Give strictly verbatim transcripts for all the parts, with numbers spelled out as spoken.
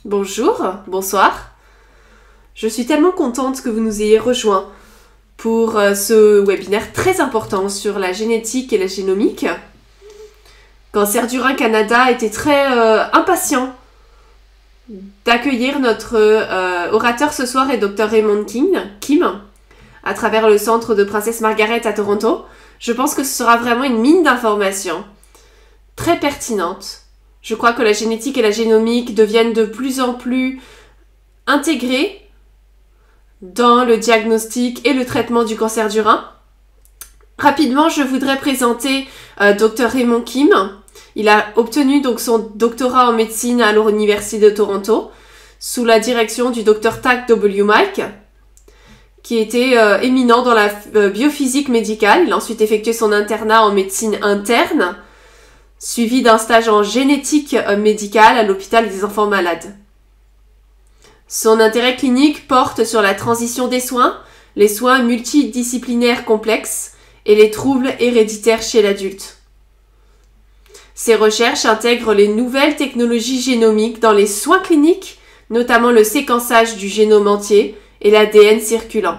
Bonjour, bonsoir. Je suis tellement contente que vous nous ayez rejoints pour euh, ce webinaire très important sur la génétique et la génomique. Cancer du Rein Canada était très euh, impatient d'accueillir notre euh, orateur ce soir et docteur Raymond King, Kim, à travers le centre de Princesse Margaret à Toronto. Je pense que ce sera vraiment une mine d'informations très pertinente. Je crois que la génétique et la génomique deviennent de plus en plus intégrées dans le diagnostic et le traitement du cancer du rein. Rapidement, je voudrais présenter euh, docteur Raymond Kim. Il a obtenu donc son doctorat en médecine à l'Université de Toronto sous la direction du docteur Tak W. Mike, qui était euh, éminent dans la euh, biophysique médicale. Il a ensuite effectué son internat en médecine interne, suivi d'un stage en génétique euh, médicale à l'hôpital des enfants malades. Son intérêt clinique porte sur la transition des soins, les soins multidisciplinaires complexes et les troubles héréditaires chez l'adulte. Ses recherches intègrent les nouvelles technologies génomiques dans les soins cliniques, notamment le séquençage du génome entier et l'A D N circulant.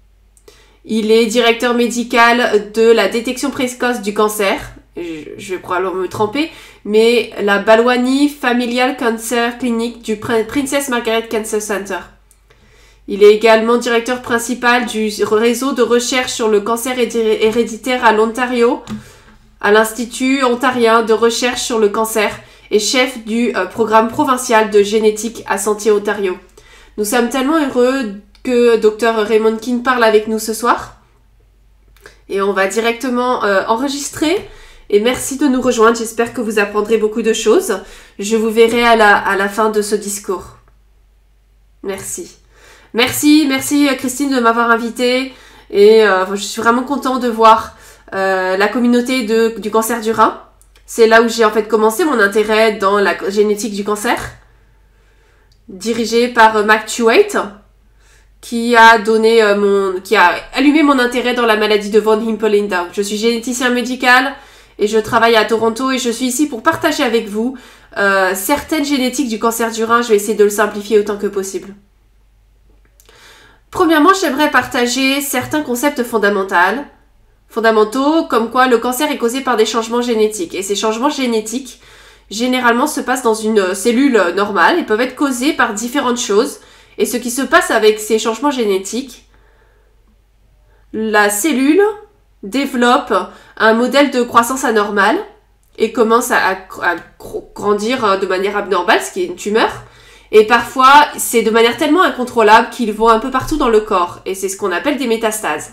Il est directeur médical de la détection précoce du cancer, je vais probablement me tromper, mais la Balwani Familial Cancer Clinic du Princess Margaret Cancer Center. Il est également directeur principal du réseau de recherche sur le cancer héréditaire à l'Ontario, à l'Institut ontarien de recherche sur le cancer et chef du euh, programme provincial de génétique à Santé Ontario. Nous sommes tellement heureux que docteur Raymond King parle avec nous ce soir. Et on va directement euh, enregistrer. Et merci de nous rejoindre. J'espère que vous apprendrez beaucoup de choses. Je vous verrai à la, à la fin de ce discours. Merci. Merci, merci Christine de m'avoir invitée. Et euh, je suis vraiment contente de voir euh, la communauté de, du cancer du rein. C'est là où j'ai en fait commencé mon intérêt dans la génétique du cancer. Dirigée par euh, Mac Tuwait, qui a donné euh, mon, qui a allumé mon intérêt dans la maladie de von Hippel-Lindau. Je suis généticien médical et je travaille à Toronto et je suis ici pour partager avec vous euh, certaines génétiques du cancer du rein. Je vais essayer de le simplifier autant que possible. Premièrement, j'aimerais partager certains concepts fondamentaux, fondamentaux comme quoi le cancer est causé par des changements génétiques. Et ces changements génétiques, généralement, se passent dans une cellule normale et peuvent être causés par différentes choses. Et ce qui se passe avec ces changements génétiques, la cellule développe un modèle de croissance anormale et commence à, à, à grandir de manière abnormale, ce qui est une tumeur. Et parfois, c'est de manière tellement incontrôlable qu'ils vont un peu partout dans le corps. Et c'est ce qu'on appelle des métastases.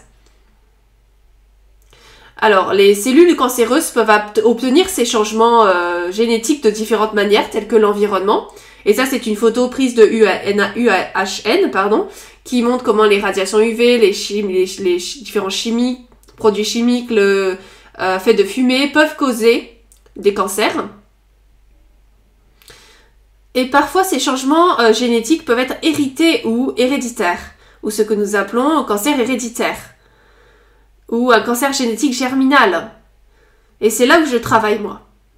Alors, les cellules cancéreuses peuvent obtenir ces changements euh, génétiques de différentes manières, telles que l'environnement. Et ça, c'est une photo prise de U H N, pardon, qui montre comment les radiations U V, les, chim les, les différents chimiques, produits chimiques, le euh, fait de fumer, peuvent causer des cancers. Et parfois, ces changements euh, génétiques peuvent être hérités ou héréditaires, ou ce que nous appelons un cancer héréditaire, ou un cancer génétique germinal. Et c'est là où je travaille, moi.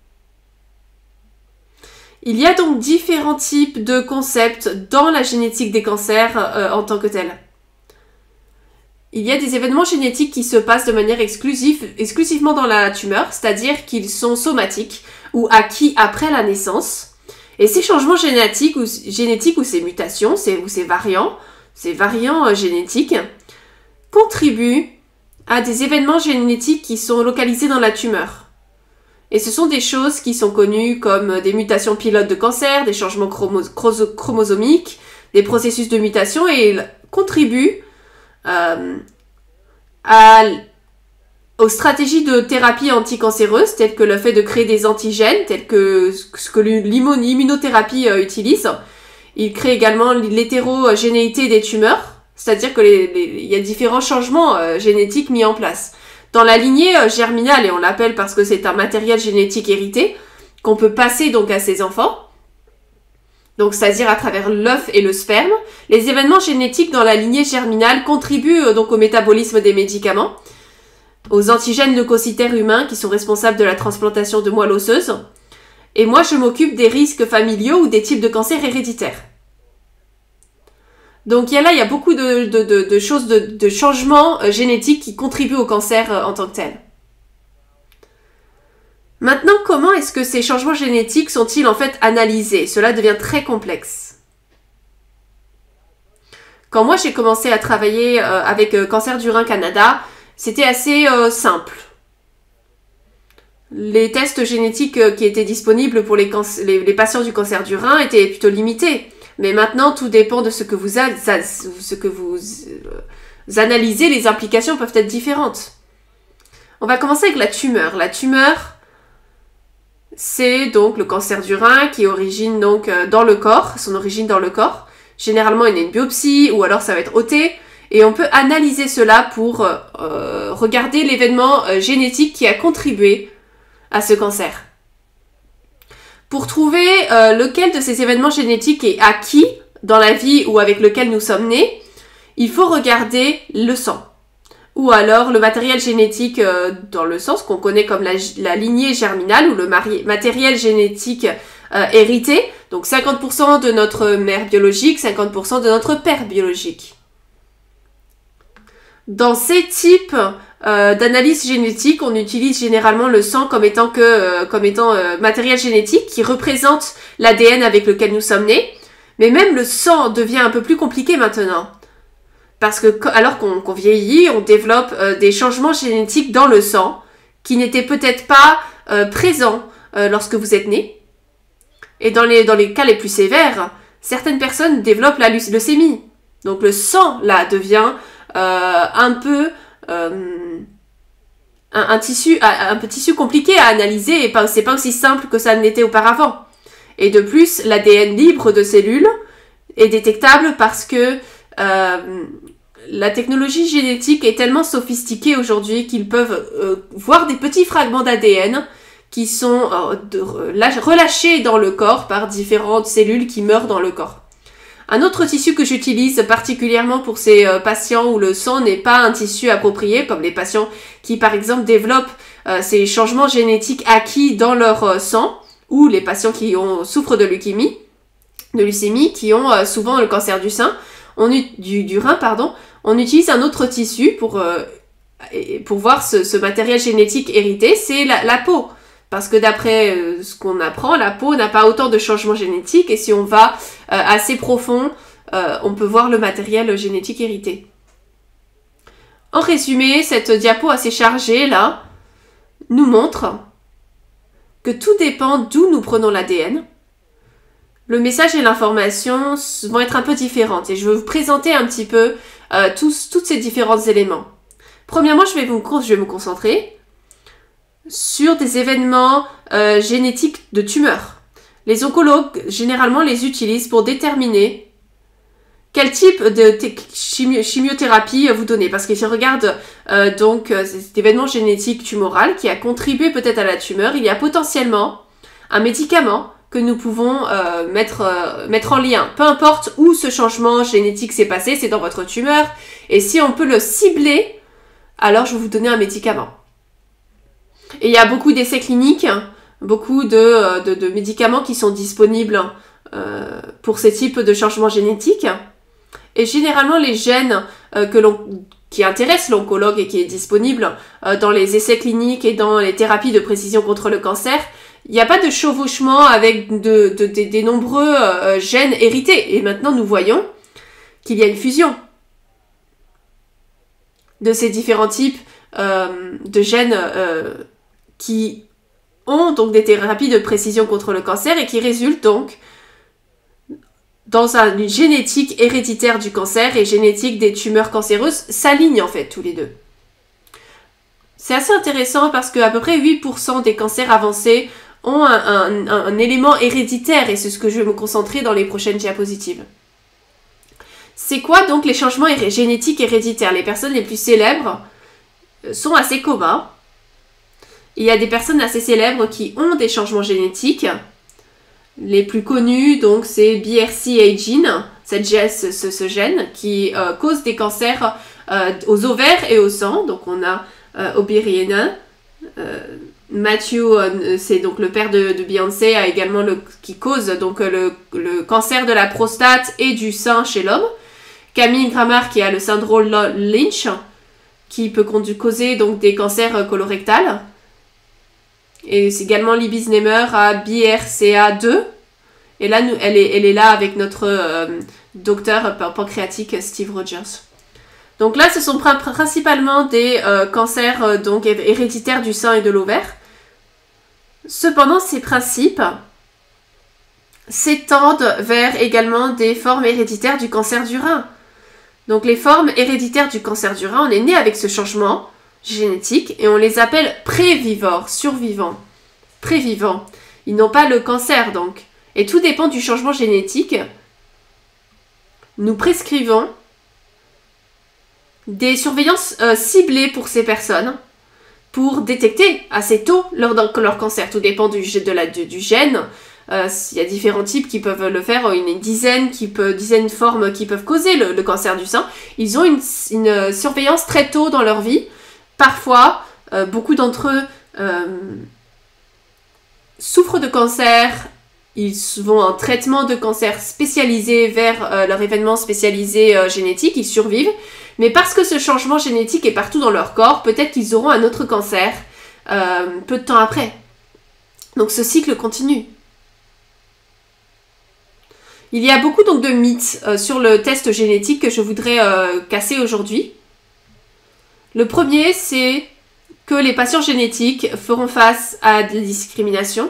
Il y a donc différents types de concepts dans la génétique des cancers euh, en tant que tels. Il y a des événements génétiques qui se passent de manière exclusive, exclusivement dans la tumeur, c'est-à-dire qu'ils sont somatiques ou acquis après la naissance. Et ces changements génétiques ou, génétiques ou ces mutations, ces, ou ces variants, ces variants euh, génétiques, contribuent à des événements génétiques qui sont localisés dans la tumeur. Et ce sont des choses qui sont connues comme des mutations pilotes de cancer, des changements chromo- chromosomiques, des processus de mutation, et ils contribuent euh, à, aux stratégies de thérapie anticancéreuse, telles que le fait de créer des antigènes, tels que ce que l'immunothérapie euh, utilise. Ils créent également l'hétérogénéité des tumeurs, c'est-à-dire qu'il y a différents changements euh, génétiques mis en place. Dans la lignée euh, germinale, et on l'appelle parce que c'est un matériel génétique hérité, qu'on peut passer donc à ses enfants, donc c'est-à-dire à travers l'œuf et le sperme, les événements génétiques dans la lignée germinale contribuent euh, donc au métabolisme des médicaments, aux antigènes leucocytaires humains qui sont responsables de la transplantation de moelle osseuse, Et moi, je m'occupe des risques familiaux ou des types de cancers héréditaires. Donc il y a là, il y a beaucoup de, de, de, de choses, de, de changements euh, génétiques qui contribuent au cancer euh, en tant que tel. Maintenant, comment est-ce que ces changements génétiques sont-ils en fait analysés? Cela devient très complexe. Quand moi j'ai commencé à travailler euh, avec euh, Cancer du Rein Canada, c'était assez euh, simple. Les tests génétiques euh, qui étaient disponibles pour les, les, les patients du cancer du rein étaient plutôt limités. Mais maintenant, tout dépend de ce que vous, a, ce que vous euh, analysez. Les implications peuvent être différentes. On va commencer avec la tumeur. La tumeur, c'est donc le cancer du rein qui origine donc euh, dans le corps, son origine dans le corps. Généralement, il y a une biopsie ou alors ça va être ôté. Et on peut analyser cela pour euh, regarder l'événement euh, génétique qui a contribué à ce cancer. Pour trouver euh, lequel de ces événements génétiques est acquis dans la vie ou avec lequel nous sommes nés, il faut regarder le sang. Ou alors le matériel génétique euh, dans le sang, ce qu'on connaît comme la, la lignée germinale ou le matériel génétique euh, hérité. Donc cinquante pour cent de notre mère biologique, cinquante pour cent de notre père biologique. Dans ces types euh, d'analyse génétique, on utilise généralement le sang comme étant, que, euh, comme étant euh, matériel génétique qui représente l'A D N avec lequel nous sommes nés. Mais même le sang devient un peu plus compliqué maintenant. Parce que alors qu'on qu'on vieillit, on développe euh, des changements génétiques dans le sang qui n'étaient peut-être pas euh, présents euh, lorsque vous êtes né. Et dans les, dans les cas les plus sévères, certaines personnes développent la leucémie. Donc le sang, là, devient euh, un peu euh, un, un, tissu, un peu tissu compliqué à analyser et pas, c'est pas aussi simple que ça ne l'était auparavant. Et de plus, l'A D N libre de cellules est détectable parce que euh, la technologie génétique est tellement sophistiquée aujourd'hui qu'ils peuvent euh, voir des petits fragments d'A D N qui sont euh, de, relâchés dans le corps par différentes cellules qui meurent dans le corps. Un autre tissu que j'utilise particulièrement pour ces euh, patients où le sang n'est pas un tissu approprié, comme les patients qui par exemple développent euh, ces changements génétiques acquis dans leur euh, sang, ou les patients qui ont, souffrent de leucémie, de leucémie, qui ont euh, souvent le cancer du sein, on, du, du rein, pardon, on utilise un autre tissu pour, euh, pour voir ce, ce matériel génétique hérité, c'est la, la peau. Parce que d'après euh, ce qu'on apprend, la peau n'a pas autant de changements génétiques et si on va euh, assez profond, euh, on peut voir le matériel génétique hérité. En résumé, cette diapo assez chargée là nous montre que tout dépend d'où nous prenons l'A D N. Le message et l'information vont être un peu différentes et je vais vous présenter un petit peu euh, tous, tous ces différents éléments. Premièrement, je vais, vous, je vais me concentrer sur des événements euh, génétiques de tumeurs. Les oncologues, généralement, les utilisent pour déterminer quel type de chimio chimiothérapie vous donnez. Parce qu'ils regardent euh, donc euh, cet événement génétique tumoral qui a contribué peut-être à la tumeur. Il y a potentiellement un médicament que nous pouvons euh, mettre, euh, mettre en lien. Peu importe où ce changement génétique s'est passé, c'est dans votre tumeur. Et si on peut le cibler, alors je vais vous donner un médicament. Et il y a beaucoup d'essais cliniques, beaucoup de, de, de médicaments qui sont disponibles euh, pour ces types de changements génétiques. Et généralement, les gènes euh, que l'on, qui intéressent l'oncologue et qui est disponible euh, dans les essais cliniques et dans les thérapies de précision contre le cancer, il n'y a pas de chevauchement avec de, de, de, des nombreux euh, gènes hérités. Et maintenant, nous voyons qu'il y a une fusion de ces différents types euh, de gènes euh, qui ont donc des thérapies de précision contre le cancer et qui résultent donc dans un, une génétique héréditaire du cancer et génétique des tumeurs cancéreuses s'alignent en fait tous les deux. C'est assez intéressant parce que à peu près huit pour cent des cancers avancés ont un, un, un, un élément héréditaire et c'est ce que je vais me concentrer dans les prochaines diapositives. C'est quoi donc les changements hé génétiques héréditaires? Les personnes les plus célèbres sont assez communs. Il y a des personnes assez célèbres qui ont des changements génétiques. Les plus connus, donc, c'est B R C A gene, cette gène, ce, ce, ce gène qui euh, cause des cancers euh, aux ovaires et au sang. Donc, on a euh, ovarian, euh, Matthew, euh, c'est donc le père de, de Beyoncé, a également le, qui cause donc le, le cancer de la prostate et du sein chez l'homme. Camille Grammer qui a le syndrome Lynch, qui peut causer donc des cancers colorectals. Et c'est également Libby Znaimer à B R C A deux. Et là, nous, elle, est, elle est là avec notre euh, docteur pancréatique Steve Rogers. Donc là, ce sont pr- principalement des euh, cancers euh, donc, héréditaires du sein et de l'ovaire. Cependant, ces principes s'étendent vers également des formes héréditaires du cancer du rein. Donc les formes héréditaires du cancer du rein, on est né avec ce changement génétique et on les appelle prévivores, survivants, prévivants. Ils n'ont pas le cancer donc. Et tout dépend du changement génétique. Nous prescrivons des surveillances euh, ciblées pour ces personnes pour détecter assez tôt leur, leur cancer. Tout dépend du, de la, du, du gène. Euh, il y a différents types qui peuvent le faire, une dizaine, qui peut, dizaine de formes qui peuvent causer le, le cancer du sein. Ils ont une, une surveillance très tôt dans leur vie. Parfois, euh, beaucoup d'entre eux euh, souffrent de cancer. Ils vont en traitement de cancer spécialisé vers euh, leur événement spécialisé euh, génétique. Ils survivent. Mais parce que ce changement génétique est partout dans leur corps, peut-être qu'ils auront un autre cancer euh, peu de temps après. Donc ce cycle continue. Il y a beaucoup donc de mythes euh, sur le test génétique que je voudrais euh, casser aujourd'hui. Le premier, c'est que les patients génétiques feront face à des discriminations.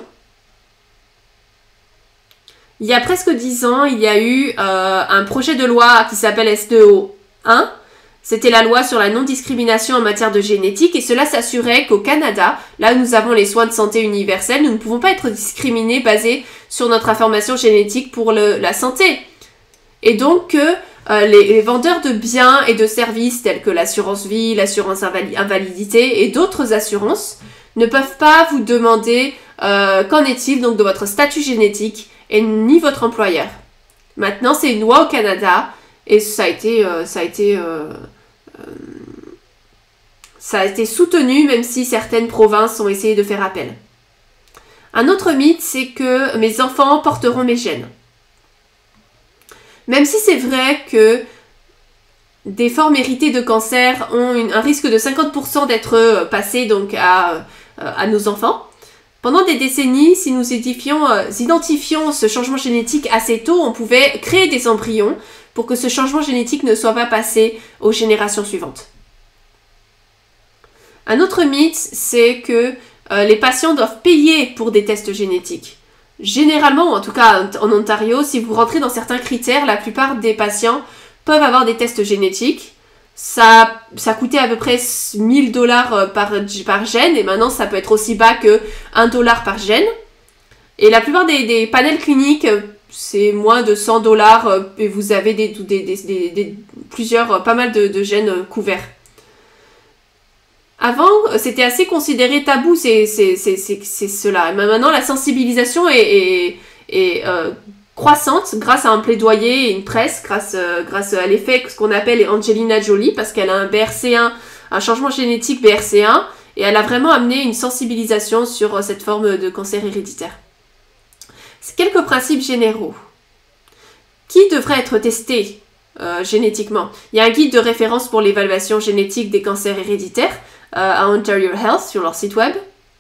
Il y a presque dix ans, il y a eu euh, un projet de loi qui s'appelle S deux O un. C'était la loi sur la non-discrimination en matière de génétique et cela s'assurait qu'au Canada, là où nous avons les soins de santé universels, nous ne pouvons pas être discriminés basés sur notre information génétique pour le, la santé. Et donc que euh, les, les vendeurs de biens et de services tels que l'assurance vie, l'assurance invali- invalidité et d'autres assurances ne peuvent pas vous demander euh, qu'en est-il donc de votre statut génétique et ni votre employeur. Maintenant, c'est une loi au Canada et ça a été... Euh, ça a été euh, Ça a été soutenu même si certaines provinces ont essayé de faire appel. Un autre mythe, c'est que mes enfants porteront mes gènes. Même si c'est vrai que des formes héritées de cancer ont une, un risque de cinquante pour cent d'être passées donc à, à nos enfants, pendant des décennies, si nous identifions, euh, identifions ce changement génétique assez tôt, on pouvait créer des embryons pour que ce changement génétique ne soit pas passé aux générations suivantes. Un autre mythe, c'est que euh, les patients doivent payer pour des tests génétiques. Généralement, ou en tout cas en Ontario, si vous rentrez dans certains critères, la plupart des patients peuvent avoir des tests génétiques. Ça, ça coûtait à peu près mille dollars par, par gène et maintenant ça peut être aussi bas que un dollar par gène. Et la plupart des, des panels cliniques, c'est moins de cent dollars et vous avez des, des, des, des, des, plusieurs, pas mal de, de gènes couverts. Avant, c'était assez considéré tabou, c'est, c'est, c'est, c'est, c'est cela. Mais maintenant, la sensibilisation est, est, est euh, croissante grâce à un plaidoyer et une presse, grâce, euh, grâce à l'effet ce qu'on appelle Angelina Jolie, parce qu'elle a un B R C un, un changement génétique B R C un, et elle a vraiment amené une sensibilisation sur euh, cette forme de cancer héréditaire. C'est quelques principes généraux. Qui devrait être testé euh, génétiquement? Il y a un guide de référence pour l'évaluation génétique des cancers héréditaires euh, à Ontario Health sur leur site web.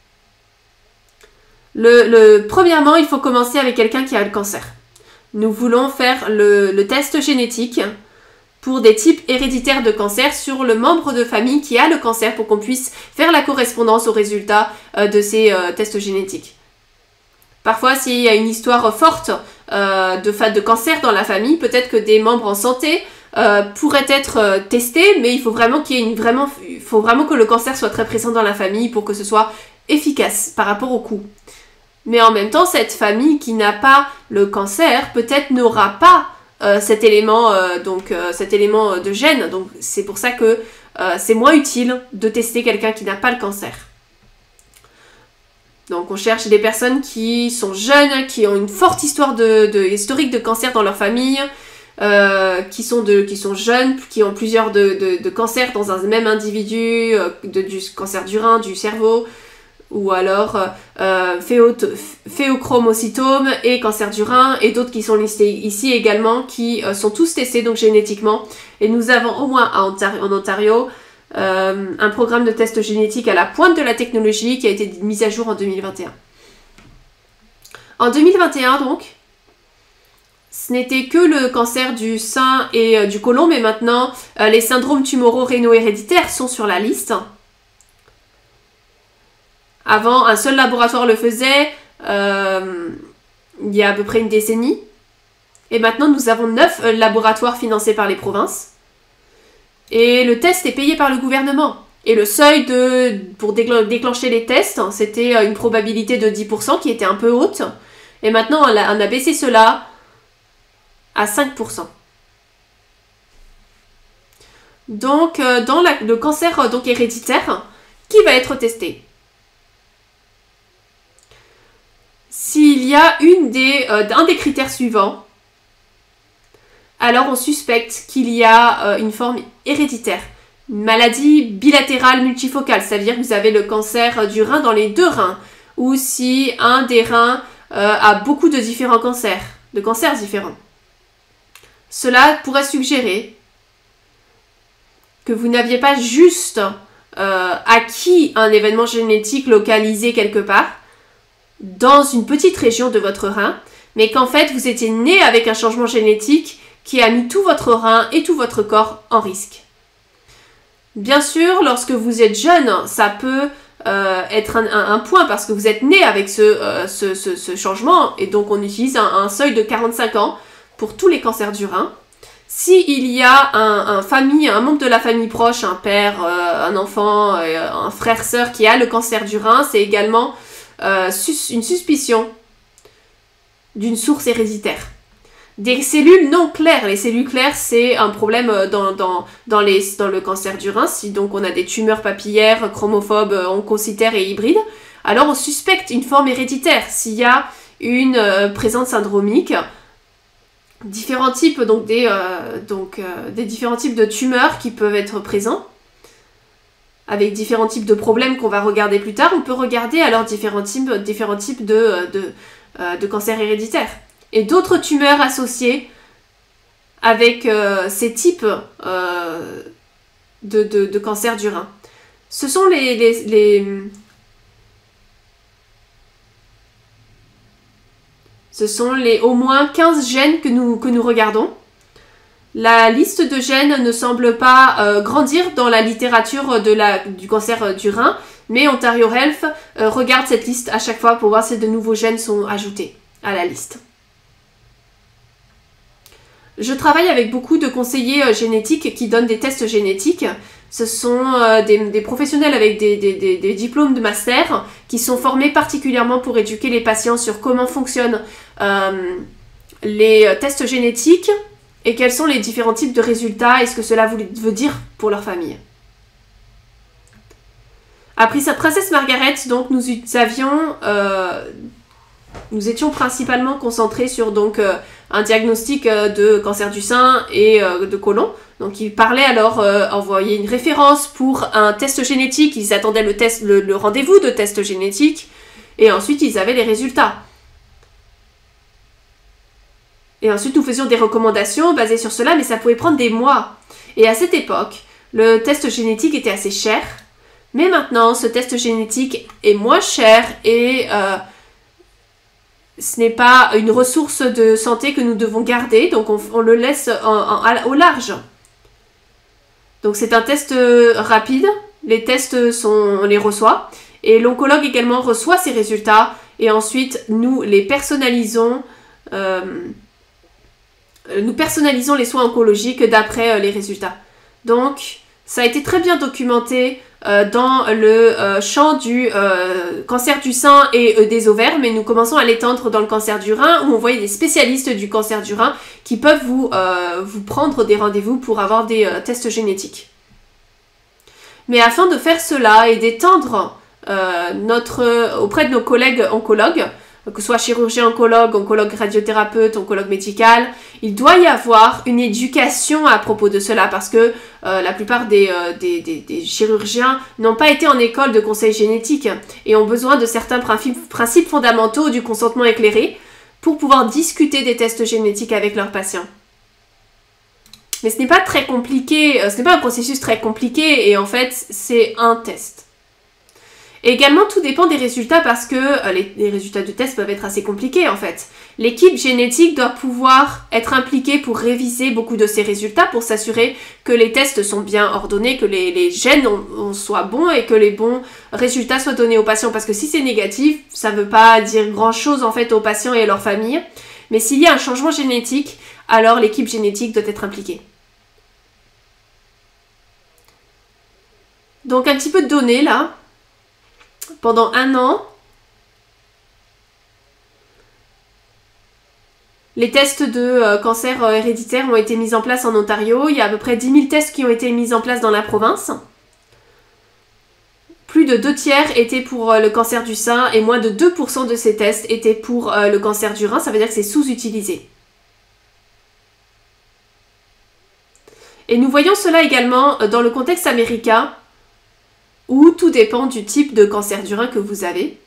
Le, le, premièrement, il faut commencer avec quelqu'un qui a le cancer. Nous voulons faire le, le test génétique pour des types héréditaires de cancer sur le membre de famille qui a le cancer pour qu'on puisse faire la correspondance aux résultats euh, de ces euh, tests génétiques. Parfois, s'il y a une histoire forte euh, de, de cancer dans la famille, peut-être que des membres en santé euh, pourraient être euh, testés, mais il faut vraiment qu'il y ait une vraiment, il faut vraiment que le cancer soit très présent dans la famille pour que ce soit efficace par rapport au coût. Mais en même temps, cette famille qui n'a pas le cancer, peut-être n'aura pas euh, cet élément, euh, donc euh, cet élément de gène. Donc c'est pour ça que euh, c'est moins utile de tester quelqu'un qui n'a pas le cancer. Donc on cherche des personnes qui sont jeunes, qui ont une forte histoire de, de historique de cancer dans leur famille, euh, qui sont de, qui sont jeunes, qui ont plusieurs de, de, de cancers dans un même individu, euh, de, du cancer du rein, du cerveau, ou alors euh, phéochromocytome et cancer du rein, et d'autres qui sont listés ici également, qui euh, sont tous testés donc génétiquement. Et nous avons au moins en Ontario, en Ontario euh, un programme de test génétique à la pointe de la technologie qui a été mis à jour en deux mille vingt et un. En deux mille vingt et un donc, ce n'était que le cancer du sein et euh, du côlon, mais maintenant euh, les syndromes tumoraux rénaux héréditaires sont sur la liste. Avant, un seul laboratoire le faisait, euh, il y a à peu près une décennie. Et maintenant, nous avons neuf euh, laboratoires financés par les provinces. Et le test est payé par le gouvernement. Et le seuil de, pour déclencher les tests, c'était une probabilité de dix pour cent qui était un peu haute. Et maintenant, on a, on a baissé cela à cinq pour cent. Donc, euh, dans la, le cancer euh, donc héréditaire, qui va être testé? S'il y a une des, euh, un des critères suivants, alors on suspecte qu'il y a euh, une forme héréditaire. Une maladie bilatérale multifocale, c'est-à-dire que vous avez le cancer du rein dans les deux reins, ou si un des reins euh, a beaucoup de différents cancers, de cancers différents. Cela pourrait suggérer que vous n'aviez pas juste euh, acquis un événement génétique localisé quelque part, dans une petite région de votre rein, mais qu'en fait vous étiez né avec un changement génétique qui a mis tout votre rein et tout votre corps en risque. Bien sûr, lorsque vous êtes jeune, ça peut euh, être un, un, un point parce que vous êtes né avec ce, euh, ce, ce, ce changement, et donc on utilise un, un seuil de quarante-cinq ans pour tous les cancers du rein. S'il y a un, un, famille, un membre de la famille proche, un père, euh, un enfant, euh, un frère, sœur qui a le cancer du rein, c'est également Euh, sus une suspicion d'une source héréditaire. Des cellules non claires. Les cellules claires, c'est un problème dans, dans, dans, les, dans le cancer du rein. Si donc on a des tumeurs papillaires, chromophobes, oncocytaires et hybrides, alors on suspecte une forme héréditaire. S'il y a une euh, présence syndromique, différents types, donc, des, euh, donc, euh, des différents types de tumeurs qui peuvent être présents, avec différents types de problèmes qu'on va regarder plus tard, on peut regarder alors différents types, différents types de, de, euh, de cancers héréditaires. Et d'autres tumeurs associées avec euh, ces types euh, de, de, de cancers du rein. Ce sont les, les, les, ce sont les au moins quinze gènes que nous, que nous regardons. La liste de gènes ne semble pas euh, grandir dans la littérature de la, du cancer du rein, mais Ontario Health euh, regarde cette liste à chaque fois pour voir si de nouveaux gènes sont ajoutés à la liste. Je travaille avec beaucoup de conseillers euh, génétiques qui donnent des tests génétiques. Ce sont euh, des, des professionnels avec des, des, des, des diplômes de master qui sont formés particulièrement pour éduquer les patients sur comment fonctionnent euh, les tests génétiques, et quels sont les différents types de résultats et ce que cela veut dire pour leur famille. Après sa princesse Margaret, donc nous avions, euh, nous étions principalement concentrés sur donc euh, un diagnostic euh, de cancer du sein et euh, de côlon. Donc ils parlaient alors euh, envoyer une référence pour un test génétique. Ils attendaient le test, le, le rendez-vous de test génétique, et ensuite ils avaient les résultats. Et ensuite, nous faisions des recommandations basées sur cela, mais ça pouvait prendre des mois. Et à cette époque, le test génétique était assez cher. Mais maintenant, ce test génétique est moins cher et euh, ce n'est pas une ressource de santé que nous devons garder. Donc, on, on le laisse en, en, au large. Donc, c'est un test rapide. Les tests, sont, on les reçoit. Et l'oncologue également reçoit ces résultats. Et ensuite, nous les personnalisons... Euh, Nous personnalisons les soins oncologiques d'après euh, les résultats. Donc, ça a été très bien documenté euh, dans le euh, champ du euh, cancer du sein et euh, des ovaires, mais nous commençons à l'étendre dans le cancer du rein, où on voit des spécialistes du cancer du rein qui peuvent vous, euh, vous prendre des rendez-vous pour avoir des euh, tests génétiques. Mais afin de faire cela et d'étendre euh, notre auprès de nos collègues oncologues, que ce soit chirurgien, oncologue, oncologue radiothérapeute, oncologue médical, il doit y avoir une éducation à propos de cela parce que euh, la plupart des, euh, des, des, des chirurgiens n'ont pas été en école de conseil génétique et ont besoin de certains principes, principes fondamentaux du consentement éclairé pour pouvoir discuter des tests génétiques avec leurs patients. Mais ce n'est pas très compliqué, ce n'est pas un processus très compliqué et en fait c'est un test. Et également tout dépend des résultats parce que euh, les, les résultats de test peuvent être assez compliqués en fait. L'équipe génétique doit pouvoir être impliquée pour réviser beaucoup de ces résultats pour s'assurer que les tests sont bien ordonnés, que les, les gènes ont, ont, soient bons et que les bons résultats soient donnés aux patients. Parce que si c'est négatif, ça ne veut pas dire grand chose en fait aux patients et à leur famille. Mais s'il y a un changement génétique, alors l'équipe génétique doit être impliquée. Donc un petit peu de données là. Pendant un an, les tests de euh, cancer euh, héréditaire ont été mis en place en Ontario. Il y a à peu près dix mille tests qui ont été mis en place dans la province. Plus de deux tiers étaient pour euh, le cancer du sein et moins de deux pour cent de ces tests étaient pour euh, le cancer du rein. Ça veut dire que c'est sous-utilisé. Et nous voyons cela également dans le contexte américain où tout dépend du type de cancer du rein que vous avez.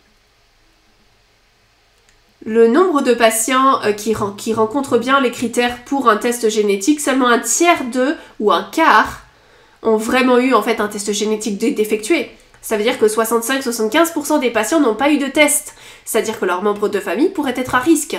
Le nombre de patients qui, qui rencontrent bien les critères pour un test génétique, seulement un tiers d'eux ou un quart ont vraiment eu en fait un test génétique défectué. Ça veut dire que soixante-cinq à soixante-quinze pour cent des patients n'ont pas eu de test, c'est-à-dire que leurs membres de famille pourraient être à risque.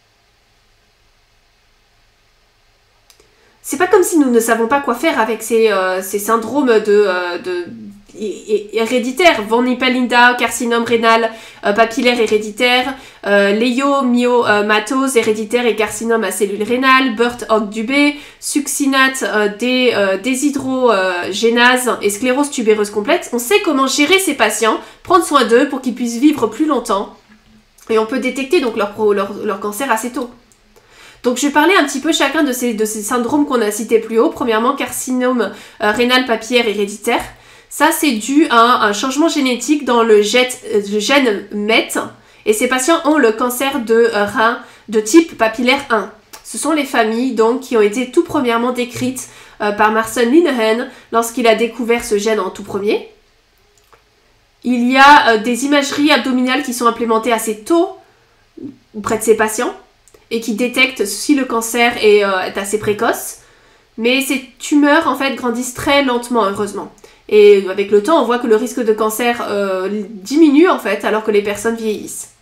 C'est pas comme si nous ne savons pas quoi faire avec ces, euh, ces syndromes de... Euh, de héréditaire, von Hippel-Lindau, carcinome rénal euh, papillaire héréditaire, euh, léomyomatose héréditaire et carcinome à cellules rénales, Birt-Hogg-Dubé, succinate euh, des, euh, déshydrogénase euh, et sclérose tubéreuse complexe. On sait comment gérer ces patients, prendre soin d'eux pour qu'ils puissent vivre plus longtemps et on peut détecter donc leur, leur, leur cancer assez tôt. Donc je vais parler un petit peu chacun de ces, de ces syndromes qu'on a cités plus haut. Premièrement, carcinome euh, rénal papillaire héréditaire. Ça, c'est dû à un changement génétique dans le, jet, le gène M E T et ces patients ont le cancer de rein de type papillaire un. Ce sont les familles donc qui ont été tout premièrement décrites euh, par Marcel Linehan lorsqu'il a découvert ce gène en tout premier. Il y a euh, des imageries abdominales qui sont implémentées assez tôt auprès de ces patients et qui détectent si le cancer est, euh, est assez précoce. Mais ces tumeurs en fait grandissent très lentement, heureusement. Et avec le temps, on voit que le risque de cancer euh, diminue en fait, alors que les personnes vieillissent.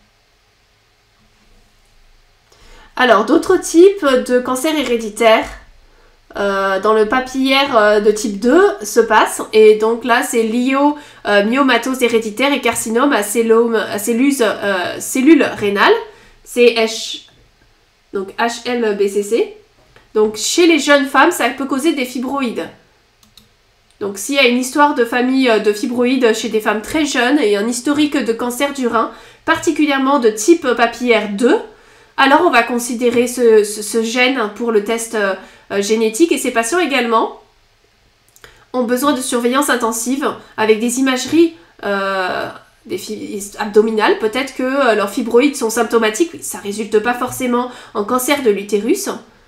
Alors, d'autres types de cancers héréditaires euh, dans le papillaire euh, de type deux se passent. Et donc là, c'est léomyomatose euh, héréditaire et carcinome à, cellome, à cellule, euh, cellules rénales. C'est H, donc H L B C C. Donc, chez les jeunes femmes, ça peut causer des fibroïdes. Donc s'il y a une histoire de famille de fibroïdes chez des femmes très jeunes et un historique de cancer du rein, particulièrement de type papillaire deux, alors on va considérer ce, ce, ce gène pour le test euh, génétique et ces patients également ont besoin de surveillance intensive avec des imageries euh, des abdominales. Peut-être que euh, leurs fibroïdes sont symptomatiques, ça ne résulte pas forcément en cancer de l'utérus.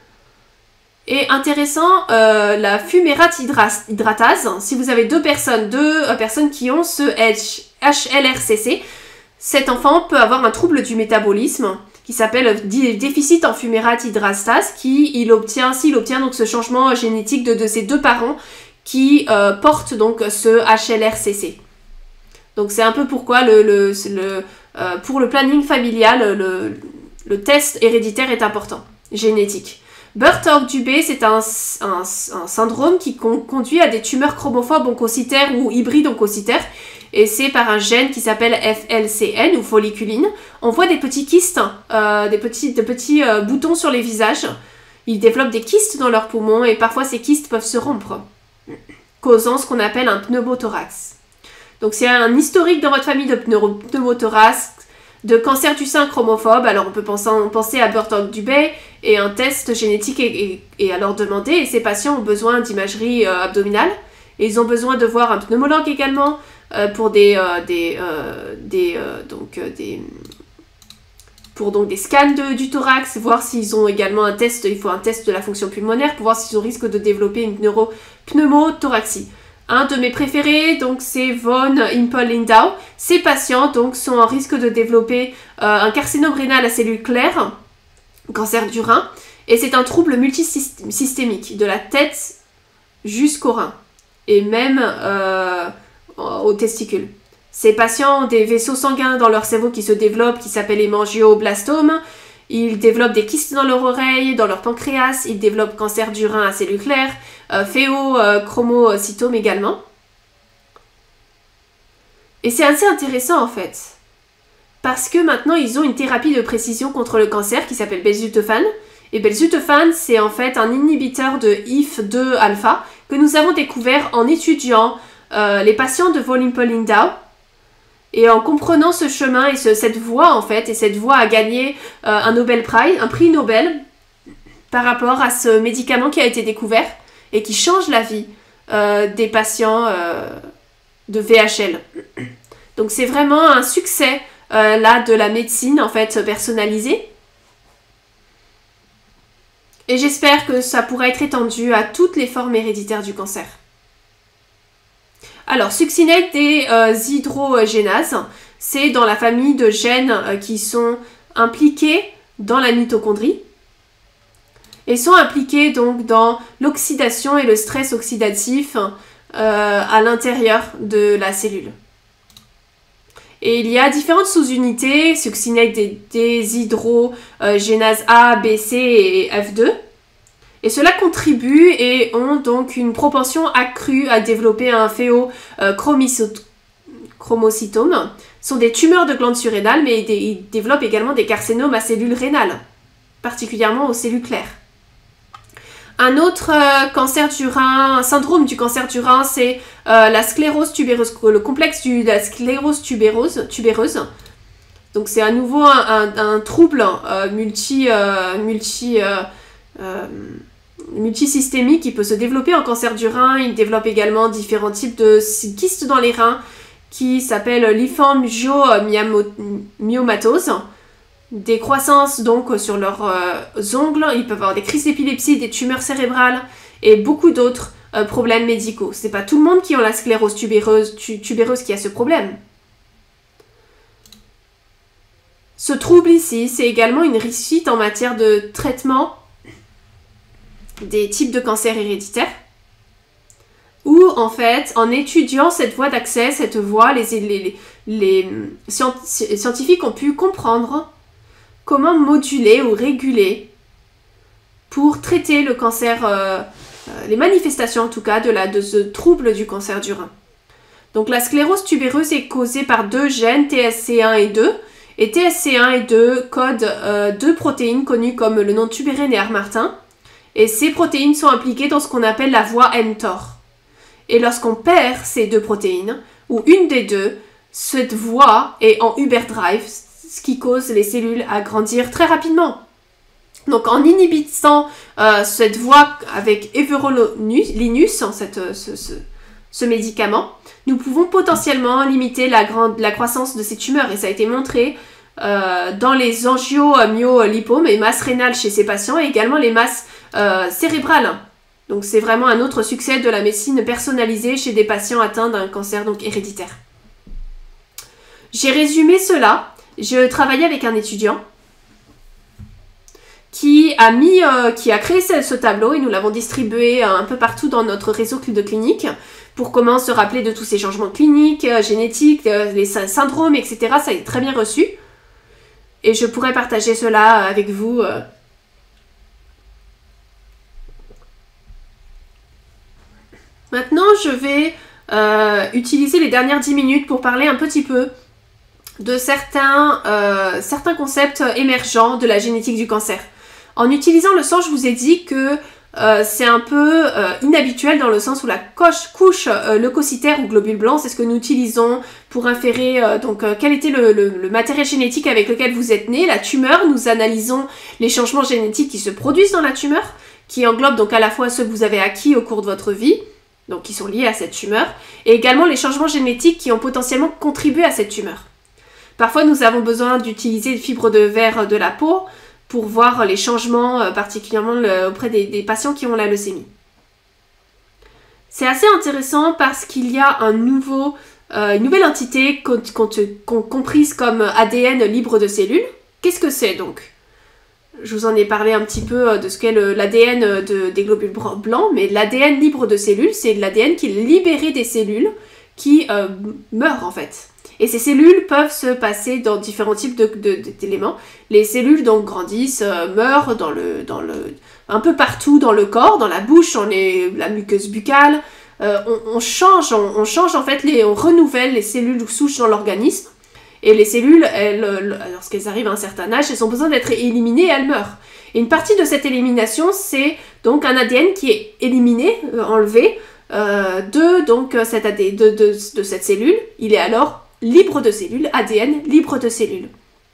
Et intéressant, euh, la fumarate hydratase, si vous avez deux personnes, deux euh, personnes qui ont ce H L R C C, cet enfant peut avoir un trouble du métabolisme qui s'appelle déficit en fumarate hydratase, qui il obtient, s'il obtient donc ce changement génétique de, de ses deux parents qui euh, portent donc ce H L R C C. Donc c'est un peu pourquoi le, le, le, euh, pour le planning familial, le, le test héréditaire est important, génétique. Birt-Hogg-Dubé, c'est un, un, un syndrome qui con, conduit à des tumeurs chromophobes oncocytaires ou hybrides oncocytaires. Et c'est par un gène qui s'appelle F L C N ou folliculine. On voit des petits kystes, euh, des petits, des petits euh, boutons sur les visages. Ils développent des kystes dans leurs poumons et parfois ces kystes peuvent se rompre, causant ce qu'on appelle un pneumothorax. Donc c'est un historique dans votre famille de pneumothorax, de cancer du sein chromophobe. Alors on peut penser, penser à Birt-Hogg-Dubé et un test génétique est, est, est alors demandé. Et ces patients ont besoin d'imagerie euh, abdominale. Et ils ont besoin de voir un pneumologue également euh, pour des, euh, des, euh, des, euh, donc, euh, des, pour donc des scans de, du thorax, voir s'ils ont également un test, il faut un test de la fonction pulmonaire pour voir s'ils ont risque de développer une neuropneumothoraxie. Un de mes préférés, donc c'est von Hippel-Lindau. Ces patients donc sont en risque de développer euh, un carcinome rénal à cellules claires, cancer du rein, et c'est un trouble multisystémique, de la tête jusqu'au rein, et même euh, aux testicules. Ces patients ont des vaisseaux sanguins dans leur cerveau qui se développent, qui s'appellent hémangioblastomes. Ils développent des kystes dans leur oreille, dans leur pancréas. Ils développent cancer du rein à cellules claires, euh, phéochromocytome également. Et c'est assez intéressant en fait, parce que maintenant ils ont une thérapie de précision contre le cancer qui s'appelle belzutifan. Et belzutifan, c'est en fait un inhibiteur de I F deux alpha que nous avons découvert en étudiant euh, les patients de von Hippel-Lindau. Et en comprenant ce chemin et ce, cette voie en fait, et cette voie a gagné euh, un Nobel Prize, un prix Nobel par rapport à ce médicament qui a été découvert et qui change la vie euh, des patients euh, de V H L. Donc c'est vraiment un succès euh, là de la médecine en fait personnalisée. Et j'espère que ça pourra être étendu à toutes les formes héréditaires du cancer. Alors, succinate des euh, hydrogénases, c'est dans la famille de gènes euh, qui sont impliqués dans la mitochondrie et sont impliqués donc dans l'oxydation et le stress oxydatif euh, à l'intérieur de la cellule. Et il y a différentes sous-unités, succinate des, des hydrogénases A, B, C et F deux. Et cela contribue et ont donc une propension accrue à développer un phéochromocytome. Ce sont des tumeurs de glandes surrénales, mais ils développent également des carcinomes à cellules rénales, particulièrement aux cellules claires. Un autre euh, cancer du rein, un syndrome du cancer du rein, c'est euh, la sclérose tubéreuse, le complexe du, de la sclérose tubéreuse. tubéreuse. Donc c'est à nouveau un, un, un trouble euh, multi, euh, multi, euh, euh, multisystémique qui peut se développer en cancer du rein. Il développe également différents types de kystes dans les reins qui s'appellent lymphangiomyomatosis. Des croissances donc sur leurs euh, ongles, ils peuvent avoir des crises d'épilepsie, des tumeurs cérébrales et beaucoup d'autres euh, problèmes médicaux. C'est pas tout le monde qui a la sclérose tubéreuse, tu, tubéreuse qui a ce problème. Ce trouble ici, c'est également une réussite en matière de traitement des types de cancers héréditaires, où en fait, en étudiant cette voie d'accès, cette voie, les, les, les, les scientifiques ont pu comprendre comment moduler ou réguler pour traiter le cancer, euh, euh, les manifestations en tout cas de, la, de ce trouble du cancer du rein. Donc la sclérose tubéreuse est causée par deux gènes, T S C un et deux, et T S C un et deux codent euh, deux protéines connues comme le nom tubérène et Armartin, et ces protéines sont impliquées dans ce qu'on appelle la voie mTOR. Et lorsqu'on perd ces deux protéines, ou une des deux, cette voie est en Uberdrive, ce qui cause les cellules à grandir très rapidement. Donc en inhibissant euh, cette voie avec everolimus, cette, ce, ce, ce médicament, nous pouvons potentiellement limiter la, grande, la croissance de ces tumeurs. Et ça a été montré euh, dans les angiomyolipomes et masses rénales chez ces patients, et également les masses euh, cérébrales. Donc c'est vraiment un autre succès de la médecine personnalisée chez des patients atteints d'un cancer donc héréditaire. J'ai résumé cela. Je travaillais avec un étudiant qui a, mis, euh, qui a créé ce, ce tableau et nous l'avons distribué un peu partout dans notre réseau de cliniques pour comment se rappeler de tous ces changements cliniques, euh, génétiques, euh, les syndromes, et cetera. Ça a été très bien reçu et je pourrais partager cela avec vous. Euh. Maintenant, je vais euh, utiliser les dernières dix minutes pour parler un petit peu de certains, euh, certains concepts émergents de la génétique du cancer. En utilisant le sang, je vous ai dit que euh, c'est un peu euh, inhabituel dans le sens où la couche, couche euh, leucocytaire ou globule blanc, c'est ce que nous utilisons pour inférer euh, donc, euh, quel était le, le, le matériel génétique avec lequel vous êtes né, la tumeur. Nous analysons les changements génétiques qui se produisent dans la tumeur, qui englobent donc à la fois ceux que vous avez acquis au cours de votre vie, donc qui sont liés à cette tumeur, et également les changements génétiques qui ont potentiellement contribué à cette tumeur. Parfois, nous avons besoin d'utiliser les fibres de verre de la peau pour voir les changements, euh, particulièrement le, auprès des, des patients qui ont la leucémie. C'est assez intéressant parce qu'il y a un nouveau, euh, une nouvelle entité comprise comme A D N libre de cellules. Qu'est-ce que c'est donc? Je vous en ai parlé un petit peu de ce qu'est l'A D N de, des globules blancs, mais l'A D N libre de cellules, c'est l'A D N qui est libéré des cellules qui euh, meurent en fait. Et ces cellules peuvent se passer dans différents types d'éléments. De, de, Les cellules donc grandissent, euh, meurent dans le, dans le, un peu partout dans le corps, dans la bouche, on est, la muqueuse buccale. Euh, on, on change, on, on change en fait, les, on renouvelle les cellules souches dans l'organisme. Et les cellules, elles, lorsqu'elles arrivent à un certain âge, elles ont besoin d'être éliminées et elles meurent. Et une partie de cette élimination, c'est donc un A D N qui est éliminé, euh, enlevé, euh, de, donc, cette A D N, de, de, de cette cellule. Il est alors libre de cellules, A D N libre de cellules.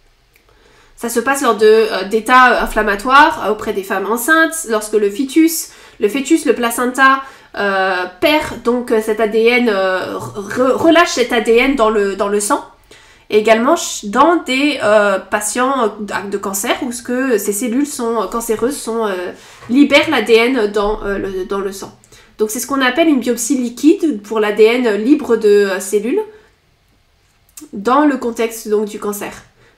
Ça se passe lors d'états euh, inflammatoires euh, auprès des femmes enceintes, lorsque le fœtus, le fœtus, le placenta euh, perd donc cet A D N, euh, re, relâche cet A D N dans le, dans le sang. Et également dans des euh, patients de cancer où ce que ces cellules sont cancéreuses sont, euh, libèrent l'A D N dans, euh, le, dans le sang. Donc c'est ce qu'on appelle une biopsie liquide pour l'A D N libre de euh, cellules dans le contexte donc, du cancer.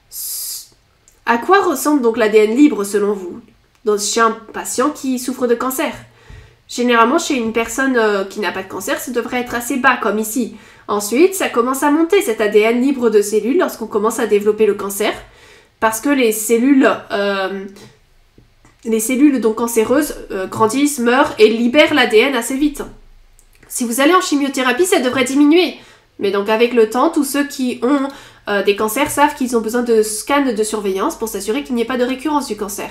À quoi ressemble donc l'A D N libre selon vous dans, chez un patient qui souffre de cancer? Généralement chez une personne euh, qui n'a pas de cancer, ça devrait être assez bas comme ici. Ensuite, ça commence à monter, cet A D N libre de cellules, lorsqu'on commence à développer le cancer, parce que les cellules, euh, les cellules donc cancéreuses euh, grandissent, meurent et libèrent l'A D N assez vite. Si vous allez en chimiothérapie, ça devrait diminuer. Mais donc avec le temps, tous ceux qui ont euh, des cancers savent qu'ils ont besoin de scans de surveillance pour s'assurer qu'il n'y ait pas de récurrence du cancer.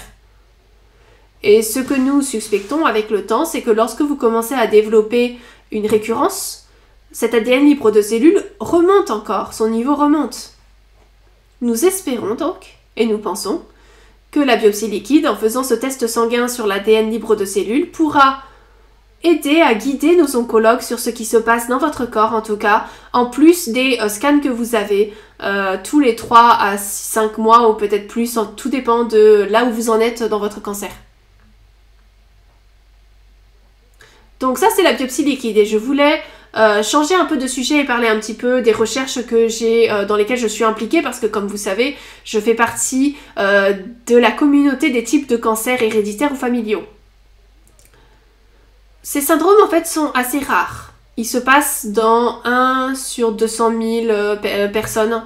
Et ce que nous suspectons avec le temps, c'est que lorsque vous commencez à développer une récurrence, cet A D N libre de cellules remonte encore, son niveau remonte. Nous espérons donc, et nous pensons, que la biopsie liquide, en faisant ce test sanguin sur l'A D N libre de cellules, pourra aider à guider nos oncologues sur ce qui se passe dans votre corps, en tout cas, en plus des euh, scans que vous avez euh, tous les trois à cinq mois, ou peut-être plus, en, tout dépend de là où vous en êtes dans votre cancer. Donc ça, c'est la biopsie liquide, et je voulais Euh, changer un peu de sujet et parler un petit peu des recherches que j'ai, euh, dans lesquelles je suis impliquée parce que comme vous savez, je fais partie euh, de la communauté des types de cancers héréditaires ou familiaux. Ces syndromes en fait sont assez rares. Ils se passent dans un sur deux cent mille euh, pe personnes.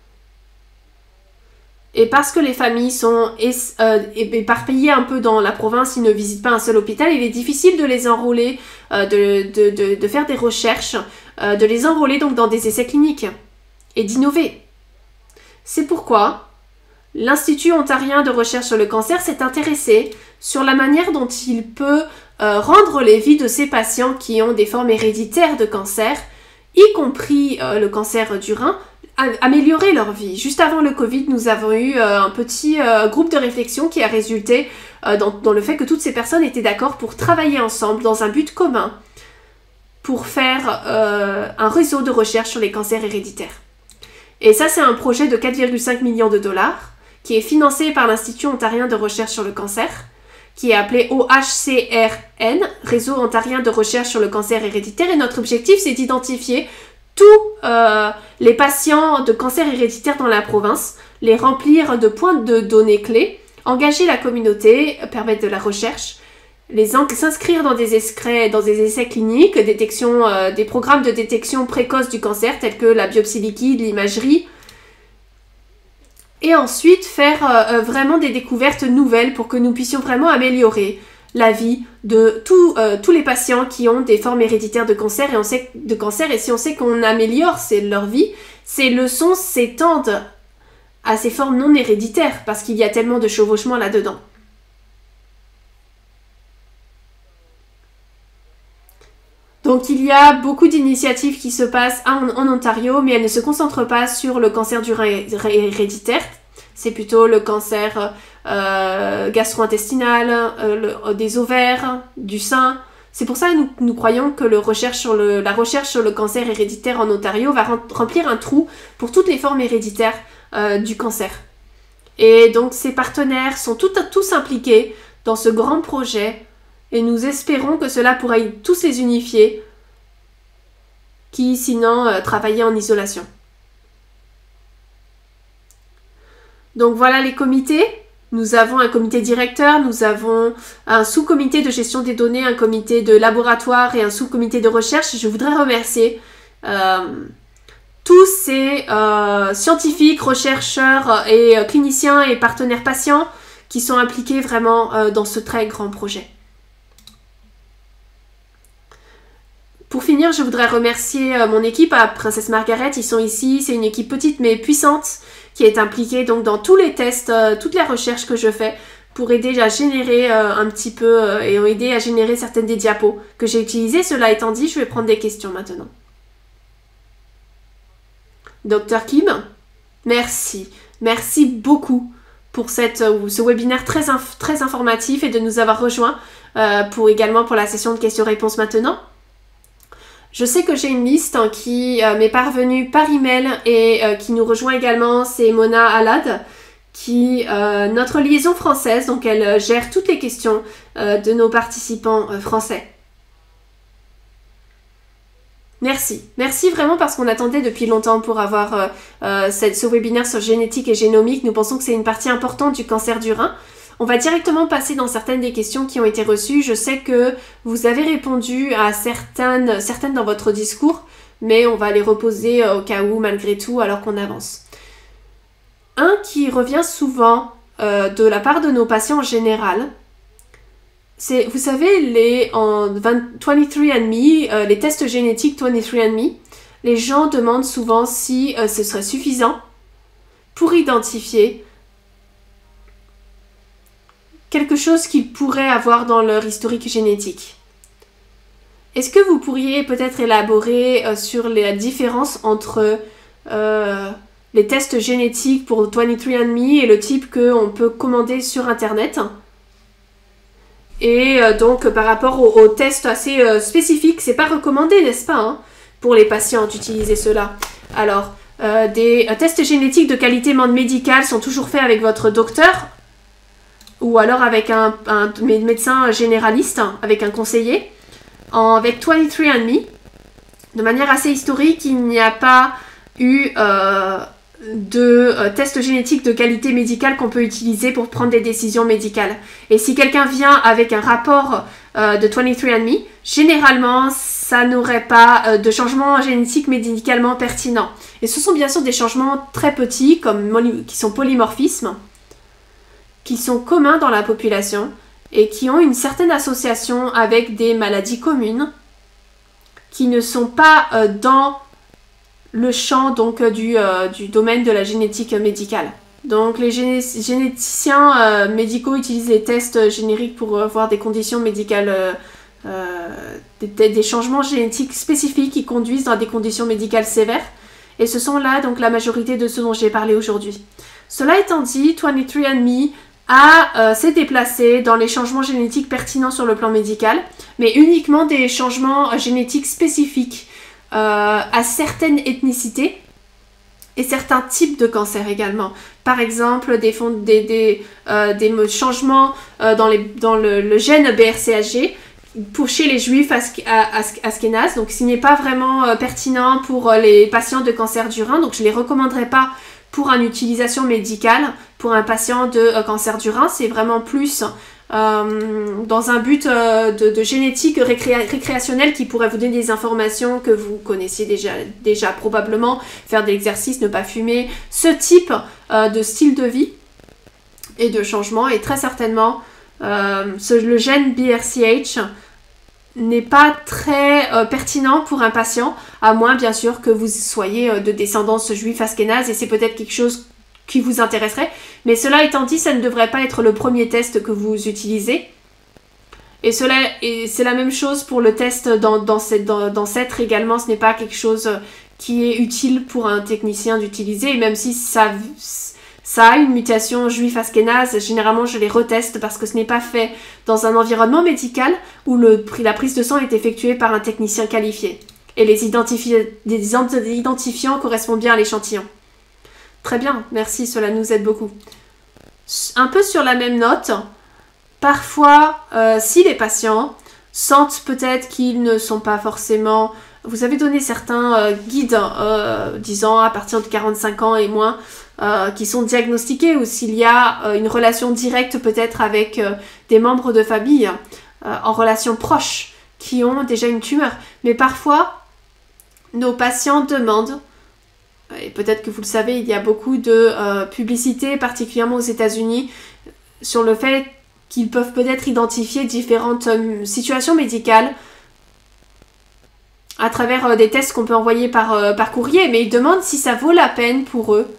Et parce que les familles sont euh, éparpillées un peu dans la province, ils ne visitent pas un seul hôpital, il est difficile de les enrôler, euh, de, de, de, de faire des recherches, euh, de les enrôler donc dans des essais cliniques et d'innover. C'est pourquoi l'Institut ontarien de recherche sur le cancer s'est intéressé sur la manière dont il peut euh, rendre les vies de ces patients qui ont des formes héréditaires de cancer, y compris euh, le cancer du rein, améliorer leur vie. Juste avant le Covid, nous avons eu euh, un petit euh, groupe de réflexion qui a résulté euh, dans, dans le fait que toutes ces personnes étaient d'accord pour travailler ensemble dans un but commun pour faire euh, un réseau de recherche sur les cancers héréditaires. Et ça, c'est un projet de quatre virgule cinq millions de dollars qui est financé par l'Institut ontarien de recherche sur le cancer, qui est appelé O H C R N, Réseau ontarien de recherche sur le cancer héréditaire. Et notre objectif, c'est d'identifier tous euh, les patients de cancer héréditaire dans la province, les remplir de points de données clés, engager la communauté, permettre de la recherche, les s'inscrire dans des essais, dans des essais cliniques, détection, euh, des programmes de détection précoce du cancer tels que la biopsie liquide, l'imagerie, et ensuite faire euh, vraiment des découvertes nouvelles pour que nous puissions vraiment améliorer la vie de tout, euh, tous les patients qui ont des formes héréditaires de cancer et, on sait, de cancer, et si on sait qu'on améliore leur vie, ces leçons s'étendent à ces formes non héréditaires parce qu'il y a tellement de chevauchements là-dedans. Donc il y a beaucoup d'initiatives qui se passent en, en Ontario, mais elles ne se concentrent pas sur le cancer du rein héréditaire. C'est plutôt le cancer euh, gastro-intestinal, euh, le, des ovaires, du sein. C'est pour ça que nous, nous croyons que le recherche sur le, la recherche sur le cancer héréditaire en Ontario va remplir un trou pour toutes les formes héréditaires euh, du cancer. Et donc ces partenaires sont tout, tous impliqués dans ce grand projet et nous espérons que cela pourra tous les unifier qui sinon euh, travaillaient en isolation. Donc voilà les comités. Nous avons un comité directeur, nous avons un sous-comité de gestion des données, un comité de laboratoire et un sous-comité de recherche. Je voudrais remercier euh, tous ces euh, scientifiques, chercheurs et euh, cliniciens et partenaires patients qui sont impliqués vraiment euh, dans ce très grand projet. Pour finir, je voudrais remercier euh, mon équipe à Princesse Margaret. Ils sont ici, c'est une équipe petite mais puissante qui est impliquée donc dans tous les tests, euh, toutes les recherches que je fais pour aider à générer euh, un petit peu euh, et aider à générer certaines des diapos que j'ai utilisées. Cela étant dit, je vais prendre des questions maintenant. Docteur Kim, merci. Merci beaucoup pour cette, euh, ce webinaire très, inf très informatif et de nous avoir rejoints euh, pour également pour la session de questions-réponses maintenant. Je sais que j'ai une liste hein, qui euh, m'est parvenue par email et euh, qui nous rejoint également, c'est Mona Alad, qui euh, notre liaison française, donc elle euh, gère toutes les questions euh, de nos participants euh, français. Merci, merci vraiment parce qu'on attendait depuis longtemps pour avoir euh, euh, cette, ce webinaire sur génétique et génomique. Nous pensons que c'est une partie importante du cancer du rein. On va directement passer dans certaines des questions qui ont été reçues. Je sais que vous avez répondu à certaines, certaines dans votre discours, mais on va les reposer au cas où malgré tout alors qu'on avance. Un qui revient souvent euh, de la part de nos patients en général, c'est, vous savez, les, en vingt-trois and me, euh, les tests génétiques vingt-trois and me, les gens demandent souvent si euh, ce serait suffisant pour identifier quelque chose qu'ils pourraient avoir dans leur historique génétique. Est-ce que vous pourriez peut-être élaborer euh, sur la différence entre euh, les tests génétiques pour vingt-trois and me et le type qu'on peut commander sur Internet? Et euh, donc par rapport aux, aux tests assez euh, spécifiques, c'est pas recommandé, n'est-ce pas, hein, pour les patients d'utiliser cela. Alors, euh, des euh, tests génétiques de qualité médicale sont toujours faits avec votre docteur, ou alors avec un, un médecin généraliste, avec un conseiller. En, avec vingt-trois and me, de manière assez historique, il n'y a pas eu euh, de euh, test génétique de qualité médicale qu'on peut utiliser pour prendre des décisions médicales. Et si quelqu'un vient avec un rapport euh, de vingt-trois and me, généralement, ça n'aurait pas euh, de changement génétique médicalement pertinent. Et ce sont bien sûr des changements très petits, comme qui sont polymorphismes, qui sont communs dans la population et qui ont une certaine association avec des maladies communes qui ne sont pas euh, dans le champ donc, euh, du, euh, du domaine de la génétique médicale. Donc les géné généticiens euh, médicaux utilisent les tests génériques pour euh, voir des conditions médicales, euh, euh, des, des changements génétiques spécifiques qui conduisent dans des conditions médicales sévères. Et ce sont là donc la majorité de ce dont j'ai parlé aujourd'hui. Cela étant dit, vingt-trois and me a euh, s'est déplacé dans les changements génétiques pertinents sur le plan médical, mais uniquement des changements euh, génétiques spécifiques euh, à certaines ethnicités et certains types de cancers également. Par exemple, des, des, des, euh, des changements euh, dans, les, dans le, le gène B R C A G pour chez les juifs ashkénazes, donc ce n'est pas vraiment euh, pertinent pour euh, les patients de cancer du rein, donc je ne les recommanderais pas pour une utilisation médicale, pour un patient de euh, cancer du rein. C'est vraiment plus euh, dans un but euh, de, de génétique récré récréationnelle qui pourrait vous donner des informations que vous connaissiez déjà, déjà probablement, faire de l'exercice, ne pas fumer, ce type euh, de style de vie et de changement. Et très certainement, euh, ce, le gène B R C H n'est pas très euh, pertinent pour un patient, à moins bien sûr que vous soyez euh, de descendance juive ashkénaze, et c'est peut-être quelque chose qui vous intéresserait. Mais cela étant dit, ça ne devrait pas être le premier test que vous utilisez. Et, cela, et c'est la même chose pour le test d'ancêtre également. Ce n'est pas quelque chose qui est utile pour un technicien d'utiliser, et même si ça, ça a une mutation juif ashkénaze. Généralement, je les reteste parce que ce n'est pas fait dans un environnement médical où le, la prise de sang est effectuée par un technicien qualifié. Et les, identifi les identifiants correspondent bien à l'échantillon. Très bien, merci, cela nous aide beaucoup. Un peu sur la même note, parfois, euh, si les patients sentent peut-être qu'ils ne sont pas forcément... Vous avez donné certains euh, guides euh, disant à partir de quarante-cinq ans et moins euh, qui sont diagnostiqués ou s'il y a euh, une relation directe peut-être avec euh, des membres de famille euh, en relation proche qui ont déjà une tumeur. Mais parfois, nos patients demandent, et peut-être que vous le savez, il y a beaucoup de euh, publicité, particulièrement aux États-Unis, sur le fait qu'ils peuvent peut-être identifier différentes euh, situations médicales à travers euh, des tests qu'on peut envoyer par, euh, par courrier, mais ils demandent si ça vaut la peine pour eux.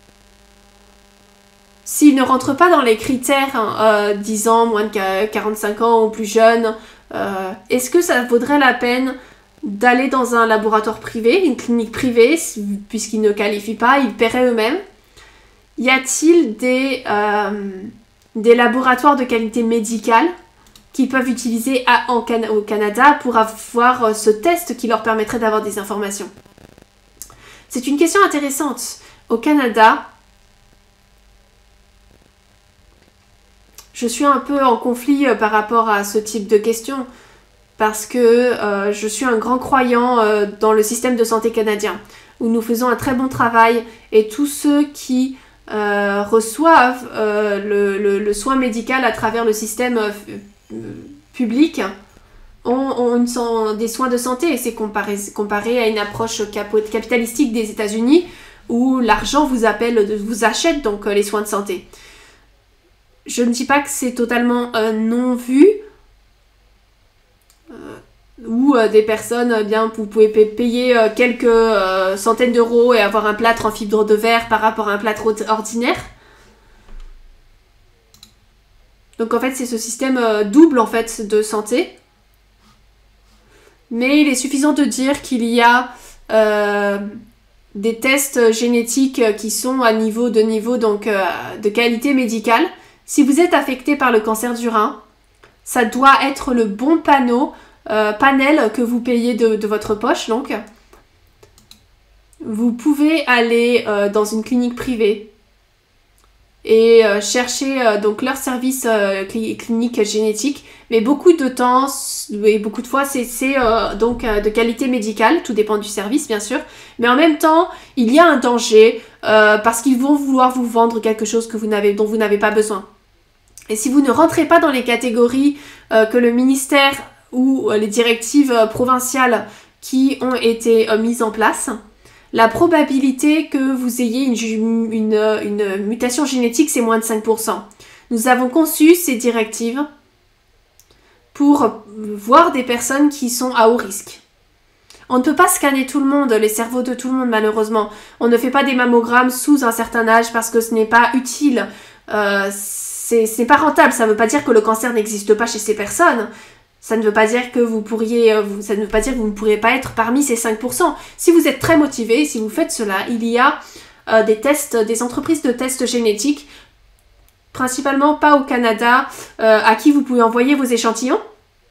S'ils ne rentrent pas dans les critères hein, euh, dix ans, moins de quarante-cinq ans ou plus jeunes, euh, est-ce que ça vaudrait la peine d'aller dans un laboratoire privé, une clinique privée, puisqu'ils ne qualifient pas, ils paieraient eux-mêmes? Y a-t-il des, euh, des laboratoires de qualité médicale qu'ils peuvent utiliser à, en Can au Canada pour avoir euh, ce test qui leur permettrait d'avoir des informations? C'est une question intéressante. Au Canada, je suis un peu en conflit euh, par rapport à ce type de questions parce que euh, je suis un grand croyant euh, dans le système de santé canadien où nous faisons un très bon travail et tous ceux qui euh, reçoivent euh, le, le, le soin médical à travers le système euh, public ont, ont une, des soins de santé et c'est comparé, comparé à une approche capitalistique des États-Unis où l'argent vous appelle, vous achète donc les soins de santé. Je ne dis pas que c'est totalement euh, non vu euh, ou euh, des personnes, eh bien vous pouvez payer euh, quelques euh, centaines d'euros et avoir un plâtre en fibre de verre par rapport à un plâtre ordinaire. Donc en fait, c'est ce système euh, double en fait de santé. Mais il est suffisant de dire qu'il y a euh, des tests génétiques qui sont à niveau de niveau donc euh, de qualité médicale. Si vous êtes affecté par le cancer du rein, ça doit être le bon panneau, euh, panel que vous payez de, de votre poche. Donc, vous pouvez aller euh, dans une clinique privée et euh, chercher euh, donc leur service euh, cli clinique génétique, mais beaucoup de temps et beaucoup de fois c'est euh, donc euh, de qualité médicale, tout dépend du service bien sûr, mais en même temps il y a un danger euh, parce qu'ils vont vouloir vous vendre quelque chose que vous n'avez dont vous n'avez pas besoin. Et si vous ne rentrez pas dans les catégories euh, que le ministère ou euh, les directives euh, provinciales qui ont été euh, mises en place, la probabilité que vous ayez une, une, une mutation génétique, c'est moins de cinq pour cent. Nous avons conçu ces directives pour voir des personnes qui sont à haut risque. On ne peut pas scanner tout le monde, les cerveaux de tout le monde malheureusement. On ne fait pas des mammogrammes sous un certain âge parce que ce n'est pas utile. Euh, c'est pas rentable, ça ne veut pas dire que le cancer n'existe pas chez ces personnes. Ça ne veut pas dire que vous pourriez, ça ne veut pas dire que vous ne pourriez pas être parmi ces cinq pour cent. Si vous êtes très motivé, si vous faites cela, il y a euh, des tests, des entreprises de tests génétiques, principalement pas au Canada, euh, à qui vous pouvez envoyer vos échantillons.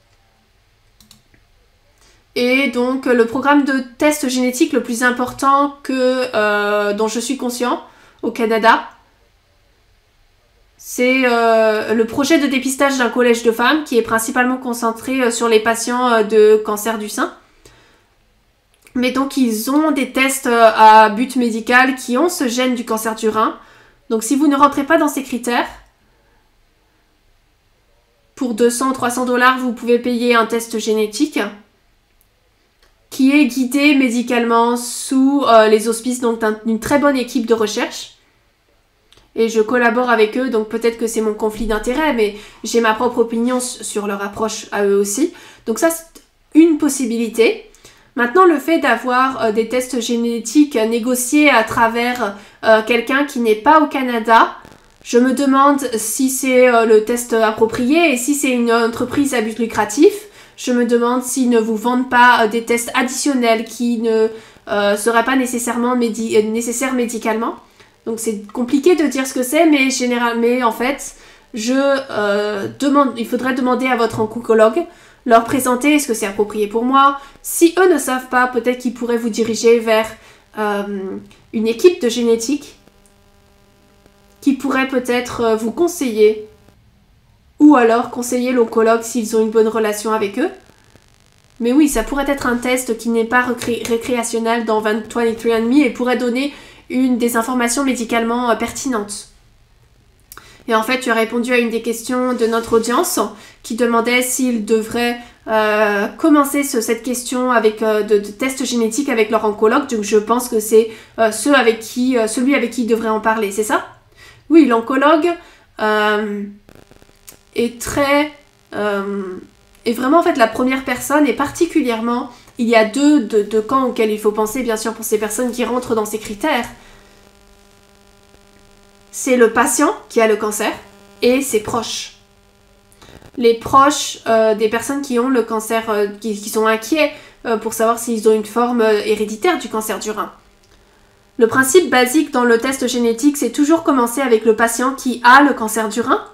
Et donc le programme de test génétique le plus important que, euh, dont je suis conscient au Canada, c'est euh, le projet de dépistage d'un collège de femmes qui est principalement concentré euh, sur les patients euh, de cancer du sein. Mais donc ils ont des tests euh, à but médical qui ont ce gène du cancer du rein. Donc si vous ne rentrez pas dans ces critères, pour deux cents à trois cents dollars, vous pouvez payer un test génétique qui est guidé médicalement sous euh, les auspices d'une très bonne équipe de recherche. Et je collabore avec eux, donc peut-être que c'est mon conflit d'intérêt, mais j'ai ma propre opinion sur leur approche à eux aussi. Donc ça, c'est une possibilité. Maintenant, le fait d'avoir euh, des tests génétiques négociés à travers euh, quelqu'un qui n'est pas au Canada, je me demande si c'est euh, le test approprié et si c'est une entreprise à but lucratif. Je me demande s'ils ne vous vendent pas euh, des tests additionnels qui ne euh, seraient pas nécessairement médi- euh, nécessaires médicalement. Donc c'est compliqué de dire ce que c'est, mais, général... mais en fait, je, euh, demande... il faudrait demander à votre oncologue, leur présenter est-ce que c'est approprié pour moi. Si eux ne savent pas, peut-être qu'ils pourraient vous diriger vers euh, une équipe de génétique qui pourrait peut-être euh, vous conseiller, ou alors conseiller l'oncologue s'ils ont une bonne relation avec eux. Mais oui, ça pourrait être un test qui n'est pas récré récréationnel dans vingt-trois and me et pourrait donner une des informations médicalement euh, pertinentes. Et en fait, tu as répondu à une des questions de notre audience qui demandait s'ils devraient euh, commencer ce, cette question avec euh, de, de tests génétiques avec leur oncologue. Donc je pense que c'est euh, ceux avec qui, euh, celui avec qui ils devraient en parler, c'est ça? Oui, l'oncologue euh, est très... Euh, est vraiment en fait la première personne et particulièrement, il y a deux, deux, deux camps auxquels il faut penser bien sûr pour ces personnes qui rentrent dans ces critères. C'est le patient qui a le cancer et ses proches. Les proches euh, des personnes qui ont le cancer, euh, qui, qui sont inquiets euh, pour savoir s'ils ont une forme euh, héréditaire du cancer du rein. Le principe basique dans le test génétique, c'est toujours commencer avec le patient qui a le cancer du rein.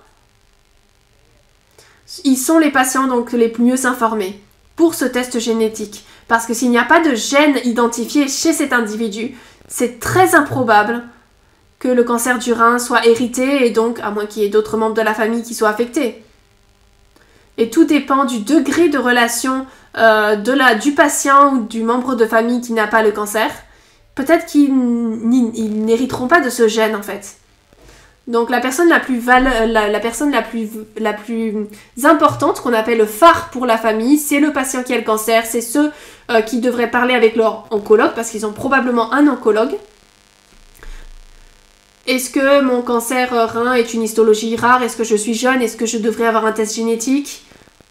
Ils sont les patients donc les mieux informés pour ce test génétique. Parce que s'il n'y a pas de gène identifié chez cet individu, c'est très improbable que le cancer du rein soit hérité et donc, à moins qu'il y ait d'autres membres de la famille qui soient affectés. Et tout dépend du degré de relation euh, de la, du patient ou du membre de famille qui n'a pas le cancer. Peut-être qu'ils n'hériteront pas de ce gène en fait. Donc la personne la plus, val la, la personne la plus, la plus importante, qu'on appelle le phare pour la famille, c'est le patient qui a le cancer, c'est ceux euh, qui devraient parler avec leur oncologue, parce qu'ils ont probablement un oncologue. Est-ce que mon cancer rein est une histologie rare? Est-ce que je suis jeune? Est-ce que je devrais avoir un test génétique?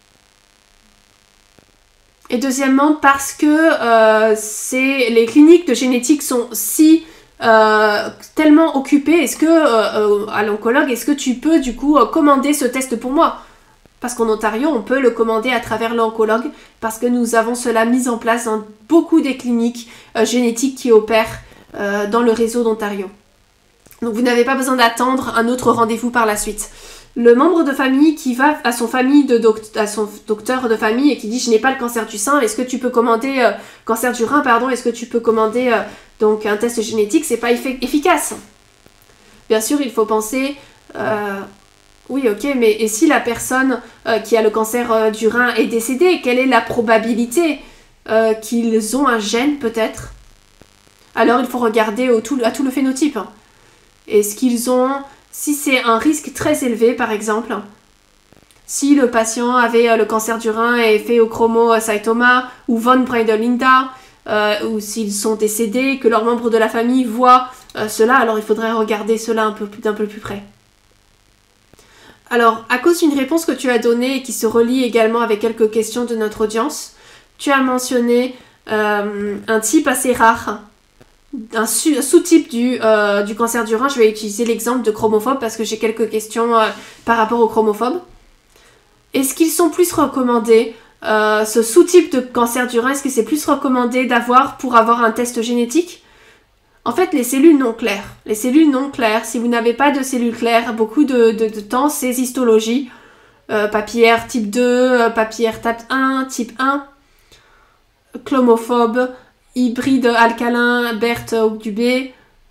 Et deuxièmement, parce que euh, les cliniques de génétique sont si... Euh, tellement occupé, est-ce que, euh, euh, à l'oncologue, est-ce que tu peux du coup euh, commander ce test pour moi? Parce qu'en Ontario, on peut le commander à travers l'oncologue, parce que nous avons cela mis en place dans beaucoup des cliniques euh, génétiques qui opèrent euh, dans le réseau d'Ontario. Donc vous n'avez pas besoin d'attendre un autre rendez-vous par la suite. Le membre de famille qui va à son, famille de doc à son docteur de famille et qui dit « je n'ai pas le cancer du sein, est-ce que tu peux commander... Euh, cancer du rein, pardon, est-ce que tu peux commander euh, donc un test génétique ?» C'est pas efficace. Bien sûr, il faut penser... Euh, oui, ok, mais et si la personne euh, qui a le cancer euh, du rein est décédée, quelle est la probabilité euh, qu'ils ont un gène, peut-être? Alors, il faut regarder au tout, à tout le phénotype. Est-ce qu'ils ont... Si c'est un risque très élevé, par exemple, si le patient avait euh, le cancer du rein et phéochromocytoma ou von Breder-Linda, euh, ou s'ils sont décédés, que leurs membres de la famille voient euh, cela, alors il faudrait regarder cela un peu, d'un peu plus près. Alors, à cause d'une réponse que tu as donnée et qui se relie également avec quelques questions de notre audience, tu as mentionné euh, un type assez rare, un sous-type du, euh, du cancer du rein. Je vais utiliser l'exemple de chromophobe parce que j'ai quelques questions euh, par rapport aux chromophobes. Est-ce qu'ils sont plus recommandés, euh, ce sous-type de cancer du rein, est-ce que c'est plus recommandé d'avoir pour avoir un test génétique? En fait, les cellules non claires. Les cellules non claires, si vous n'avez pas de cellules claires, beaucoup de, de, de temps, ces histologies, euh, papillaire type deux, euh, papillaire type un, type un, chromophobe, hybride alcalin, B E R T ou du B,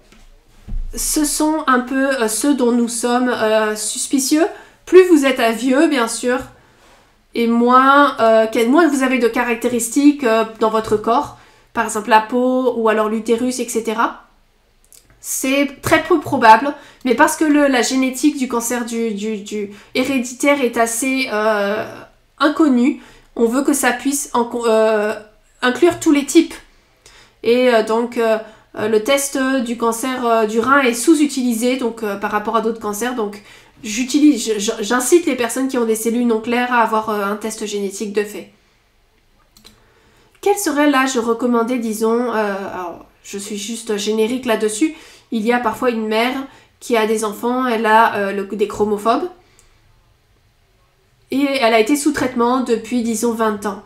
ce sont un peu euh, ceux dont nous sommes euh, suspicieux. Plus vous êtes à vieux, bien sûr, et moins, euh, moins vous avez de caractéristiques euh, dans votre corps, par exemple la peau ou alors l'utérus, et cetera. C'est très peu probable, mais parce que le, la génétique du cancer du, du, du héréditaire est assez euh, inconnue, on veut que ça puisse en, euh, inclure tous les types. Et euh, donc, euh, le test du cancer euh, du rein est sous-utilisé donc, euh, par rapport à d'autres cancers. Donc, j'utilise, j'incite les personnes qui ont des cellules non claires à avoir euh, un test génétique de fait. Quel serait l'âge recommandé, disons, euh, alors, je suis juste générique là-dessus. Il y a parfois une mère qui a des enfants, elle a euh, le, des chromophobes. Et elle a été sous traitement depuis, disons, vingt ans.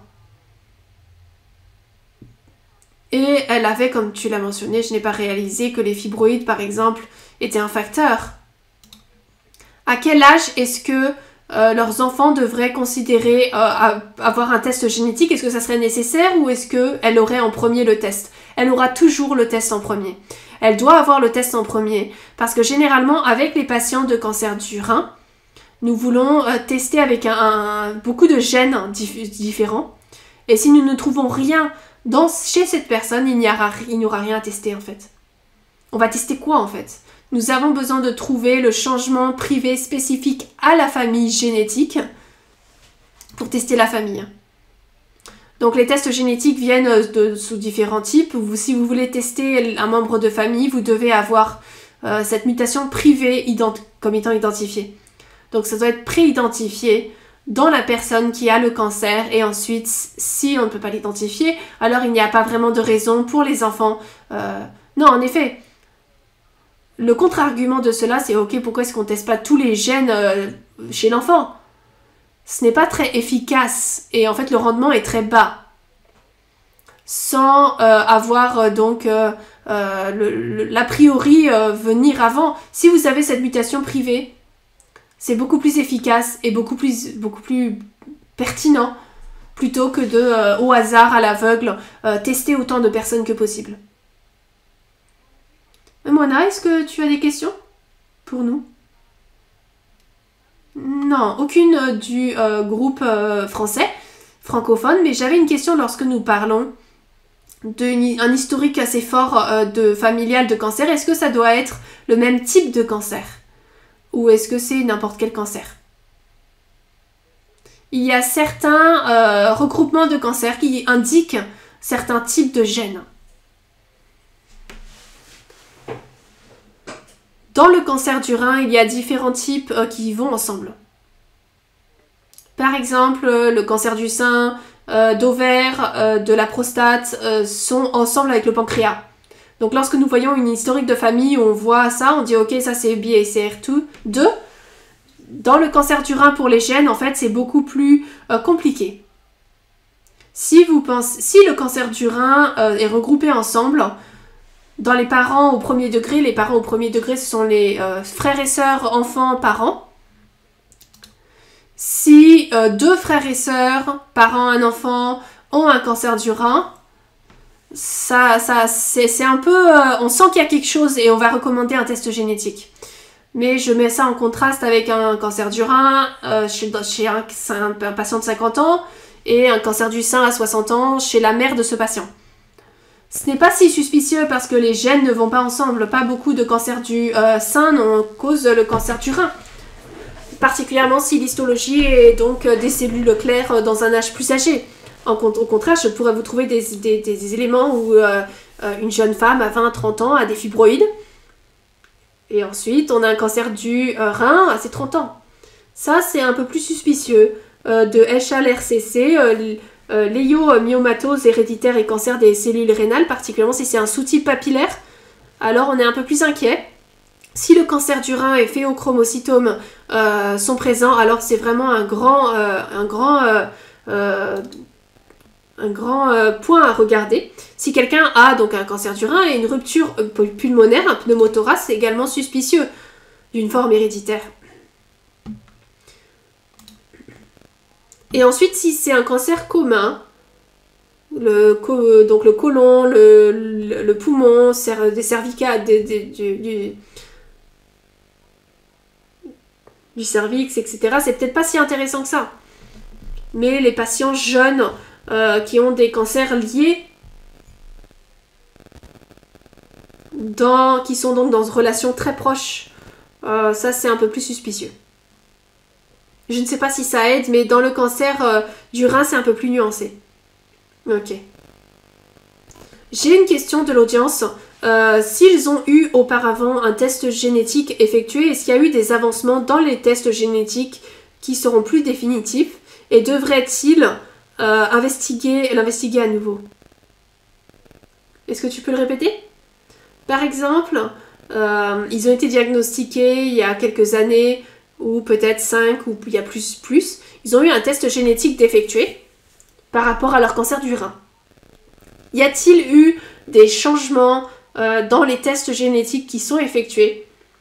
Et elle avait, comme tu l'as mentionné, je n'ai pas réalisé que les fibroïdes, par exemple, était un facteur. À quel âge est-ce que euh, leurs enfants devraient considérer euh, avoir un test génétique? Est-ce que ça serait nécessaire ou est-ce qu'elle aurait en premier le test? Elle aura toujours le test en premier. Elle doit avoir le test en premier parce que généralement, avec les patients de cancer du rein, nous voulons euh, tester avec un, un, beaucoup de gènes dif- différents. Et si nous ne trouvons rien dans, chez cette personne, il n'y aura, il n'y aura rien à tester en fait. On va tester quoi en fait? Nous avons besoin de trouver le changement privé spécifique à la famille génétique pour tester la famille. Donc les tests génétiques viennent de, sous différents types. Vous, si vous voulez tester un membre de famille, vous devez avoir euh, cette mutation privée ident- comme étant identifiée. Donc ça doit être pré-identifié dans la personne qui a le cancer et ensuite, si on ne peut pas l'identifier, alors il n'y a pas vraiment de raison pour les enfants. Euh, non, en effet, le contre-argument de cela, c'est ok, pourquoi est-ce qu'on ne teste pas tous les gènes euh, chez l'enfant? Ce n'est pas très efficace et en fait le rendement est très bas. Sans euh, avoir euh, donc euh, euh, le, le, l'a priori euh, venir avant. Si vous avez cette mutation privée, c'est beaucoup plus efficace et beaucoup plus, beaucoup plus pertinent plutôt que de, euh, au hasard, à l'aveugle, euh, tester autant de personnes que possible. Moana, est-ce que tu as des questions pour nous? Non, aucune euh, du euh, groupe euh, français, francophone, mais j'avais une question lorsque nous parlons d'un historique assez fort euh, de familial de cancer. Est-ce que ça doit être le même type de cancer? Ou est-ce que c'est n'importe quel cancer? Il y a certains euh, regroupements de cancers qui indiquent certains types de gènes. Dans le cancer du rein, il y a différents types euh, qui vont ensemble. Par exemple, euh, le cancer du sein, euh, d'ovaire, euh, de la prostate euh, sont ensemble avec le pancréas. Donc lorsque nous voyons une historique de famille où on voit ça, on dit ok, ça c'est B A C R deux. Dans le cancer du rein pour les gènes, en fait, c'est beaucoup plus euh, compliqué. Si, vous pensez, si le cancer du rein euh, est regroupé ensemble, dans les parents au premier degré, les parents au premier degré, ce sont les euh, frères et sœurs, enfants, parents. Si euh, deux frères et sœurs, parents, un enfant, ont un cancer du rein, ça, ça, c'est, c'est un peu... Euh, on sent qu'il y a quelque chose et on va recommander un test génétique. Mais je mets ça en contraste avec un cancer du rein euh, chez, chez un, un, un patient de cinquante ans et un cancer du sein à soixante ans chez la mère de ce patient. Ce n'est pas si suspicieux parce que les gènes ne vont pas ensemble. Pas beaucoup de cancers du euh, sein n'ont cause le cancer du rein. Particulièrement si l'histologie est donc des cellules claires dans un âge plus âgé. En, au contraire, je pourrais vous trouver des, des, des éléments où euh, une jeune femme à vingt à trente ans a des fibroïdes. Et ensuite, on a un cancer du euh, rein à ses trente ans. Ça, c'est un peu plus suspicieux. Euh, de H L R C C, euh, euh, léiomyomatose héréditaire et cancer des cellules rénales, particulièrement si c'est un sous-type papillaire, alors on est un peu plus inquiet. Si le cancer du rein et phéochromocytomes euh, sont présents, alors c'est vraiment un grand, euh, un grand, euh, euh, un grand euh, point à regarder. Si quelqu'un a donc un cancer du rein et une rupture pulmonaire, un pneumothorax, c'est également suspicieux d'une forme héréditaire. Et ensuite, si c'est un cancer commun, le, donc le côlon, le, le, le poumon, des cervicales, des, des, du, du, du cervix, et cetera, c'est peut-être pas si intéressant que ça. Mais les patients jeunes euh, qui ont des cancers liés, dans, qui sont donc dans une relation très proche, euh, ça c'est un peu plus suspicieux. Je ne sais pas si ça aide, mais dans le cancer euh, du rein, c'est un peu plus nuancé. Ok. J'ai une question de l'audience. Euh, s'ils ont eu auparavant un test génétique effectué, est-ce qu'il y a eu des avancements dans les tests génétiques qui seront plus définitifs? Et devraient-ils euh, investiguer, l'investiguer à nouveau? Est-ce que tu peux le répéter? Par exemple, euh, ils ont été diagnostiqués il y a quelques années, ou peut-être cinq, ou il y a plus, plus. Ils ont eu un test génétique d'effectué par rapport à leur cancer du rein. Y a-t-il eu des changements euh, dans les tests génétiques qui sont effectués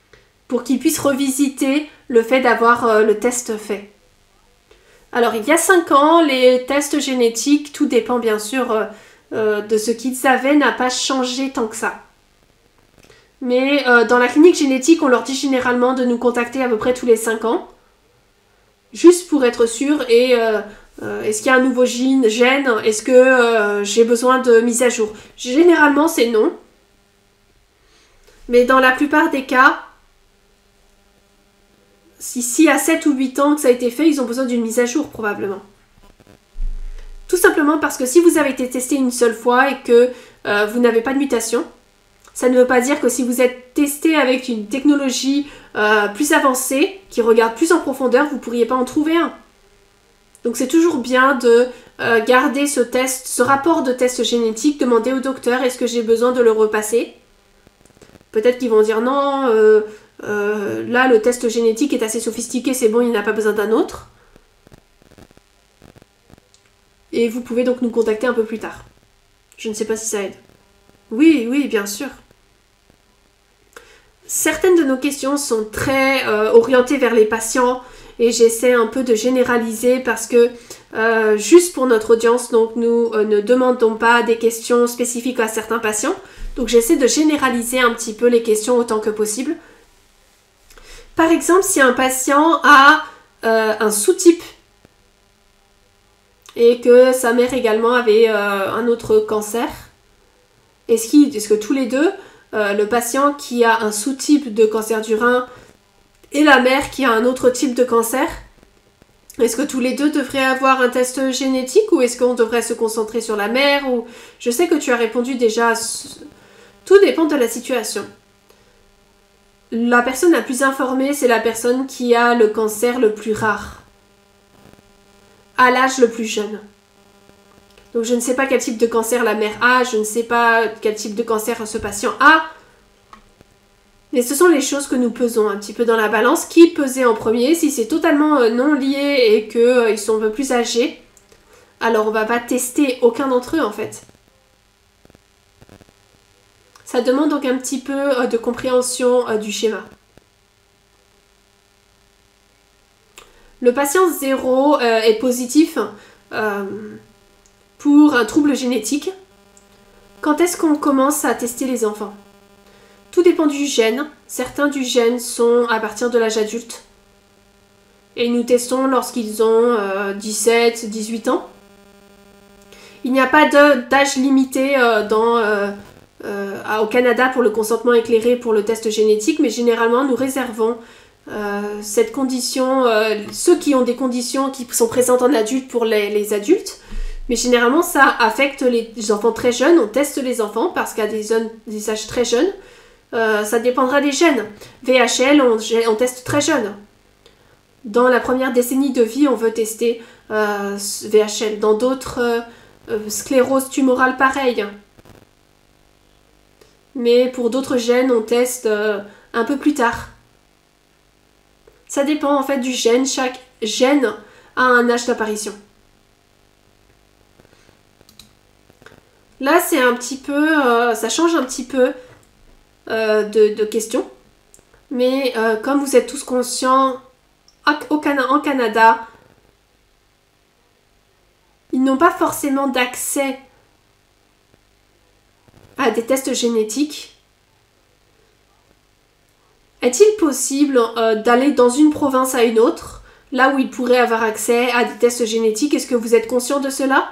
pour qu'ils puissent revisiter le fait d'avoir euh, le test fait. Alors il y a cinq ans, les tests génétiques, tout dépend bien sûr euh, euh, de ce qu'ils savaient, n'a pas changé tant que ça. Mais euh, dans la clinique génétique, on leur dit généralement de nous contacter à peu près tous les cinq ans. Juste pour être sûr, et euh, euh, est-ce qu'il y a un nouveau gène, gène Est-ce que euh, j'ai besoin de mise à jour? Généralement, c'est non. Mais dans la plupart des cas, si, si à sept ou huit ans que ça a été fait, ils ont besoin d'une mise à jour probablement. Tout simplement parce que si vous avez été testé une seule fois et que euh, vous n'avez pas de mutation, ça ne veut pas dire que si vous êtes testé avec une technologie euh, plus avancée, qui regarde plus en profondeur, vous ne pourriez pas en trouver un. Donc c'est toujours bien de euh, garder ce test, ce rapport de test génétique, demander au docteur est-ce que j'ai besoin de le repasser. Peut-être qu'ils vont dire non, euh, euh, là le test génétique est assez sophistiqué, c'est bon, il n'a pas besoin d'un autre. Et vous pouvez donc nous contacter un peu plus tard. Je ne sais pas si ça aide. Oui, oui, bien sûr. Certaines de nos questions sont très euh, orientées vers les patients et j'essaie un peu de généraliser parce que euh, juste pour notre audience, donc nous euh, ne demandons pas des questions spécifiques à certains patients. Donc j'essaie de généraliser un petit peu les questions autant que possible. Par exemple, si un patient a euh, un sous-type et que sa mère également avait euh, un autre cancer, est-ce qu'il, est-ce que tous les deux, euh, le patient qui a un sous-type de cancer du rein et la mère qui a un autre type de cancer, est-ce que tous les deux devraient avoir un test génétique ou est-ce qu'on devrait se concentrer sur la mère ou... Je sais que tu as répondu déjà à... Tout dépend de la situation. La personne la plus informée, c'est la personne qui a le cancer le plus rare, à l'âge le plus jeune. Donc je ne sais pas quel type de cancer la mère a, je ne sais pas quel type de cancer ce patient a. Mais ce sont les choses que nous pesons un petit peu dans la balance. Qui pesait en premier? Si c'est totalement non lié et qu'ils euh, sont un peu plus âgés, alors on ne va pas tester aucun d'entre eux en fait. Ça demande donc un petit peu euh, de compréhension euh, du schéma. Le patient zéro euh, est positif euh, pour un trouble génétique. Quand est-ce qu'on commence à tester les enfants? Tout dépend du gène. Certains du gène sont à partir de l'âge adulte. Et nous testons lorsqu'ils ont euh, dix-sept, dix-huit ans. Il n'y a pas d'âge limité euh, dans, euh, euh, au Canada pour le consentement éclairé pour le test génétique, mais généralement nous réservons euh, cette condition, euh, ceux qui ont des conditions qui sont présentes en adulte pour les, les adultes. Mais généralement, ça affecte les enfants très jeunes. On teste les enfants parce qu'à des, des âges très jeunes, euh, ça dépendra des gènes. V H L, on, on teste très jeune. Dans la première décennie de vie, on veut tester euh, V H L. Dans d'autres euh, euh, scléroses tumorales, pareil. Mais pour d'autres gènes, on teste euh, un peu plus tard. Ça dépend en fait du gène. Chaque gène a un âge d'apparition. Là, c'est un petit peu, euh, ça change un petit peu euh, de, de question. Mais euh, comme vous êtes tous conscients, au Cana- en Canada, ils n'ont pas forcément d'accès à des tests génétiques. Est-il possible euh, d'aller dans une province à une autre, là où ils pourraient avoir accès à des tests génétiques? Est-ce que vous êtes conscient de cela?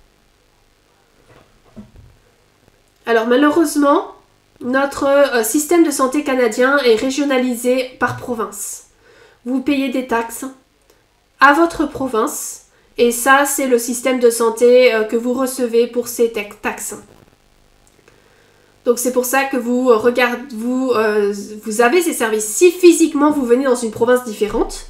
Alors malheureusement, notre euh, système de santé canadien est régionalisé par province. Vous payez des taxes à votre province et ça c'est le système de santé euh, que vous recevez pour ces taxes. Donc c'est pour ça que vous, euh, regardez, vous, euh, vous avez ces services. Si physiquement vous venez dans une province différente,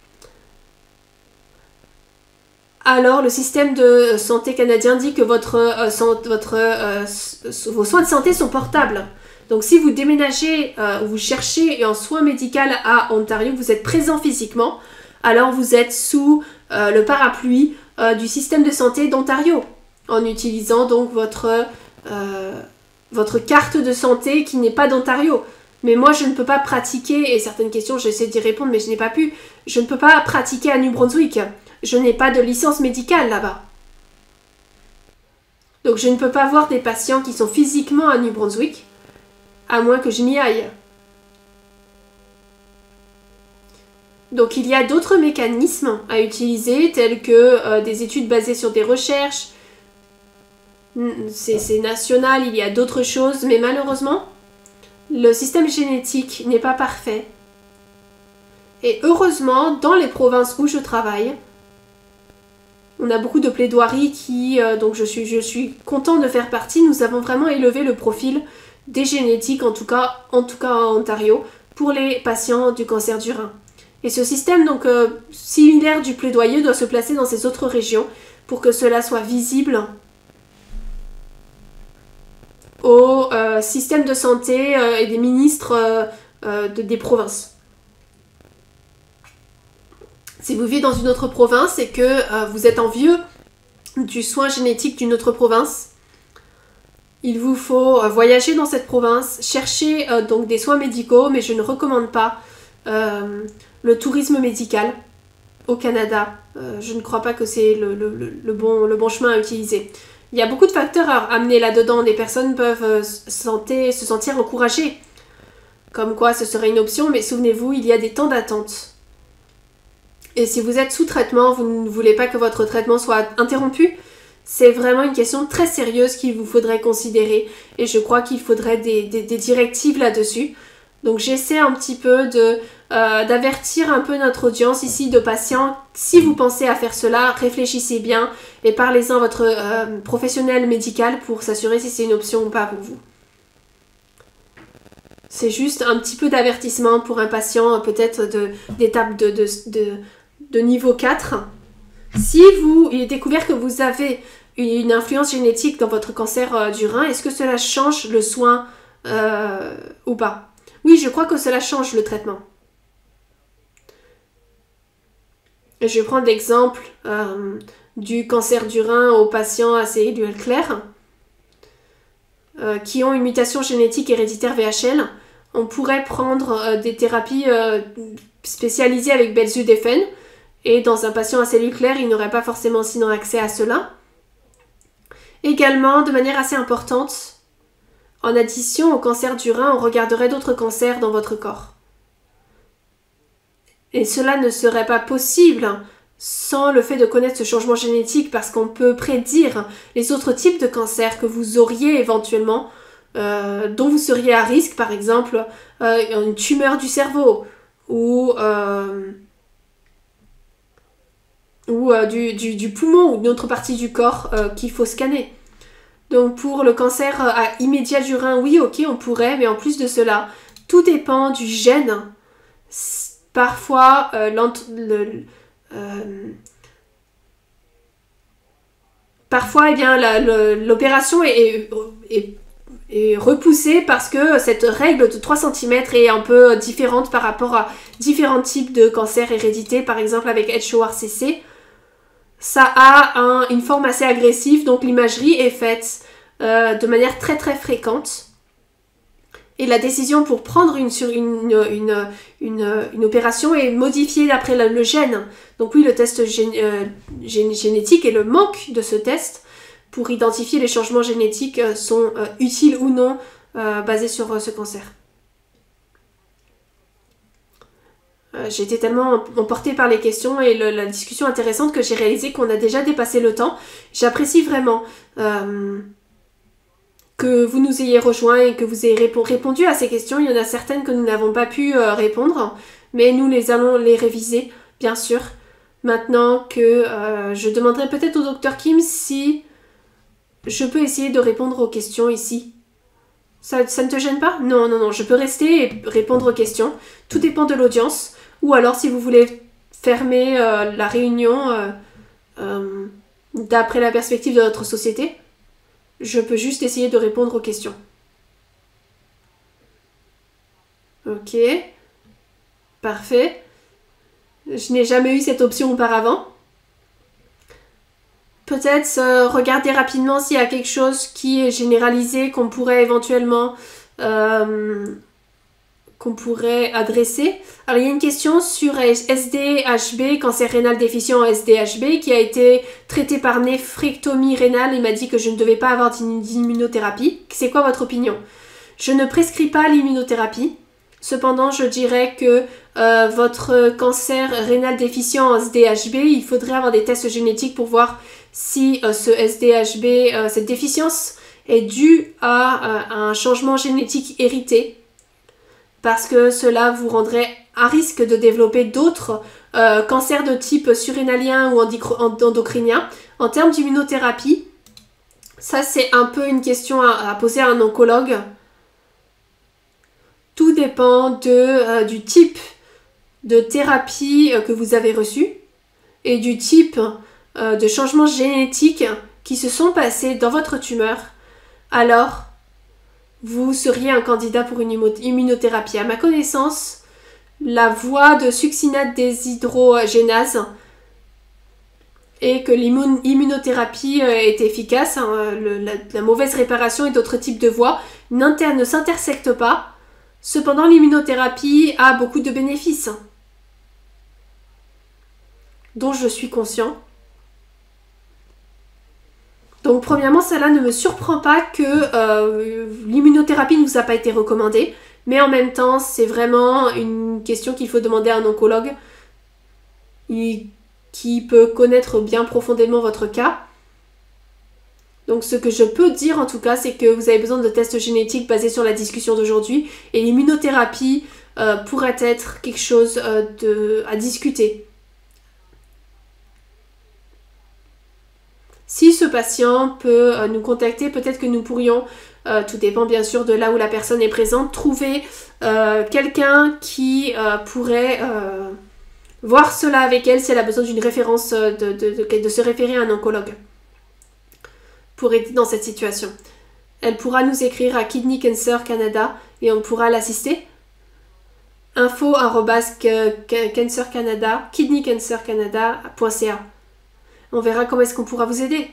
alors le système de santé canadien dit que votre, euh, votre, euh, vos soins de santé sont portables. Donc si vous déménagez euh, ou vous cherchez un soin médical à Ontario, vous êtes présent physiquement, alors vous êtes sous euh, le parapluie euh, du système de santé d'Ontario, en utilisant donc votre, euh, votre carte de santé qui n'est pas d'Ontario. Mais moi, je ne peux pas pratiquer, et certaines questions, j'essaie d'y répondre, mais je n'ai pas pu. Je ne peux pas pratiquer à New Brunswick. Je n'ai pas de licence médicale là-bas. Donc, je ne peux pas voir des patients qui sont physiquement à New Brunswick, à moins que je n'y aille. Donc, il y a d'autres mécanismes à utiliser, tels que euh, des études basées sur des recherches. C'est national, il y a d'autres choses, mais malheureusement, le système génétique n'est pas parfait. Et heureusement, dans les provinces où je travaille, on a beaucoup de plaidoiries qui, euh, donc je suis, je suis content de faire partie. Nous avons vraiment élevé le profil des génétiques, en tout cas, en tout cas en Ontario, pour les patients du cancer du rein. Et ce système donc euh, similaire du plaidoyer doit se placer dans ces autres régions pour que cela soit visible au euh, système de santé euh, et des ministres euh, euh, de, des provinces. Si vous vivez dans une autre province et que euh, vous êtes envieux du soin génétique d'une autre province, il vous faut euh, voyager dans cette province, chercher euh, donc des soins médicaux, mais je ne recommande pas euh, le tourisme médical au Canada. Euh, je ne crois pas que c'est le, le, le, bon, le bon chemin à utiliser. Il y a beaucoup de facteurs à amener là-dedans. Les personnes peuvent euh, se, se sentir encouragées. Comme quoi ce serait une option, mais souvenez-vous, il y a des temps d'attente. Et si vous êtes sous traitement, vous ne voulez pas que votre traitement soit interrompu, c'est vraiment une question très sérieuse qu'il vous faudrait considérer. Et je crois qu'il faudrait des, des, des directives là-dessus. Donc j'essaie un petit peu de euh, d'avertir un peu notre audience ici de patients. Si vous pensez à faire cela, réfléchissez bien et parlez-en à votre euh, professionnel médical pour s'assurer si c'est une option ou pas pour vous. C'est juste un petit peu d'avertissement pour un patient peut-être d'étape de, de, de, de, de niveau quatre. Si vous, il est découvert que vous avez une influence génétique dans votre cancer euh, du rein, est-ce que cela change le soin euh, ou pas ? Oui, je crois que cela change le traitement. Je vais prendre l'exemple euh, du cancer du rein aux patients à cellules claires euh, qui ont une mutation génétique héréditaire V H L. On pourrait prendre euh, des thérapies euh, spécialisées avec belzudefen et dans un patient à cellules claires, il n'aurait pas forcément sinon accès à cela. Également, de manière assez importante, en addition au cancer du rein, on regarderait d'autres cancers dans votre corps. Et cela ne serait pas possible sans le fait de connaître ce changement génétique parce qu'on peut prédire les autres types de cancers que vous auriez éventuellement, euh, dont vous seriez à risque, par exemple euh, une tumeur du cerveau ou, euh, ou euh, du, du, du poumon ou d'une autre partie du corps euh, qu'il faut scanner. Donc pour le cancer à immédiat du rein, oui, ok, on pourrait, mais en plus de cela, tout dépend du gène. Parfois, euh, le, euh, parfois, eh bien, l'opération est, est, est, est repoussée parce que cette règle de trois centimètres est un peu différente par rapport à différents types de cancers hérédités, par exemple avec H O R C C. Ça a un, une forme assez agressive, donc l'imagerie est faite euh, de manière très très fréquente. Et la décision pour prendre une, sur une, une, une, une opération est modifiée d'après le, le gène. Donc oui, le test gén, euh, gén, génétique et le manque de ce test pour identifier les changements génétiques euh, sont euh, utiles ou non euh, basés sur euh, ce cancer. J'ai été tellement emportée par les questions et le, la discussion intéressante que j'ai réalisé qu'on a déjà dépassé le temps. J'apprécie vraiment euh, que vous nous ayez rejoints et que vous ayez répond, répondu à ces questions. Il y en a certaines que nous n'avons pas pu euh, répondre, mais nous les allons les réviser, bien sûr. Maintenant que euh, je demanderai peut-être au docteur Kim si je peux essayer de répondre aux questions ici. Ça, ça ne te gêne pas ? Non, non, non, je peux rester et répondre aux questions. Tout dépend de l'audience. Ou alors, si vous voulez fermer euh, la réunion euh, euh, d'après la perspective de notre société, je peux juste essayer de répondre aux questions. Ok. Parfait. Je n'ai jamais eu cette option auparavant. Peut-être euh, regarder rapidement s'il y a quelque chose qui est généralisé, qu'on pourrait éventuellement... Euh, qu'on pourrait adresser. Alors il y a une question sur S D H B, cancer rénal déficient S D H B, qui a été traité par néphrectomie rénale. Il m'a dit que je ne devais pas avoir d'immunothérapie. C'est quoi votre opinion? Je ne prescris pas l'immunothérapie. Cependant, je dirais que euh, votre cancer rénal déficient S D H B, il faudrait avoir des tests génétiques pour voir si euh, ce S D H B, euh, cette déficience, est due à, à un changement génétique hérité. Parce que cela vous rendrait à risque de développer d'autres euh, cancers de type surrénalien ou endocrinien. En termes d'immunothérapie, ça c'est un peu une question à, à poser à un oncologue. Tout dépend de, euh, du type de thérapie euh, que vous avez reçu et du type euh, de changements génétiques qui se sont passés dans votre tumeur. Alors, vous seriez un candidat pour une immunothérapie. À ma connaissance, la voie de succinate déshydrogénase et que l'immunothérapie est efficace, hein, le, la, la mauvaise réparation et d'autres types de voies ne s'intersectent pas. Cependant, l'immunothérapie a beaucoup de bénéfices, dont je suis conscient. Donc premièrement, cela ne me surprend pas que euh, l'immunothérapie ne vous a pas été recommandée, mais en même temps, c'est vraiment une question qu'il faut demander à un oncologue qui peut connaître bien profondément votre cas. Donc ce que je peux dire en tout cas, c'est que vous avez besoin de tests génétiques basés sur la discussion d'aujourd'hui, et l'immunothérapie euh, pourrait être quelque chose euh, de, à discuter. Si ce patient peut euh, nous contacter, peut-être que nous pourrions, euh, tout dépend bien sûr de là où la personne est présente, trouver euh, quelqu'un qui euh, pourrait euh, voir cela avec elle si elle a besoin d'une référence, de, de, de, de se référer à un oncologue pour aider dans cette situation. Elle pourra nous écrire à Kidney Cancer Canada et on pourra l'assister. info arobase cancer canada, kidney cancer canada point c a. On verra comment est-ce qu'on pourra vous aider.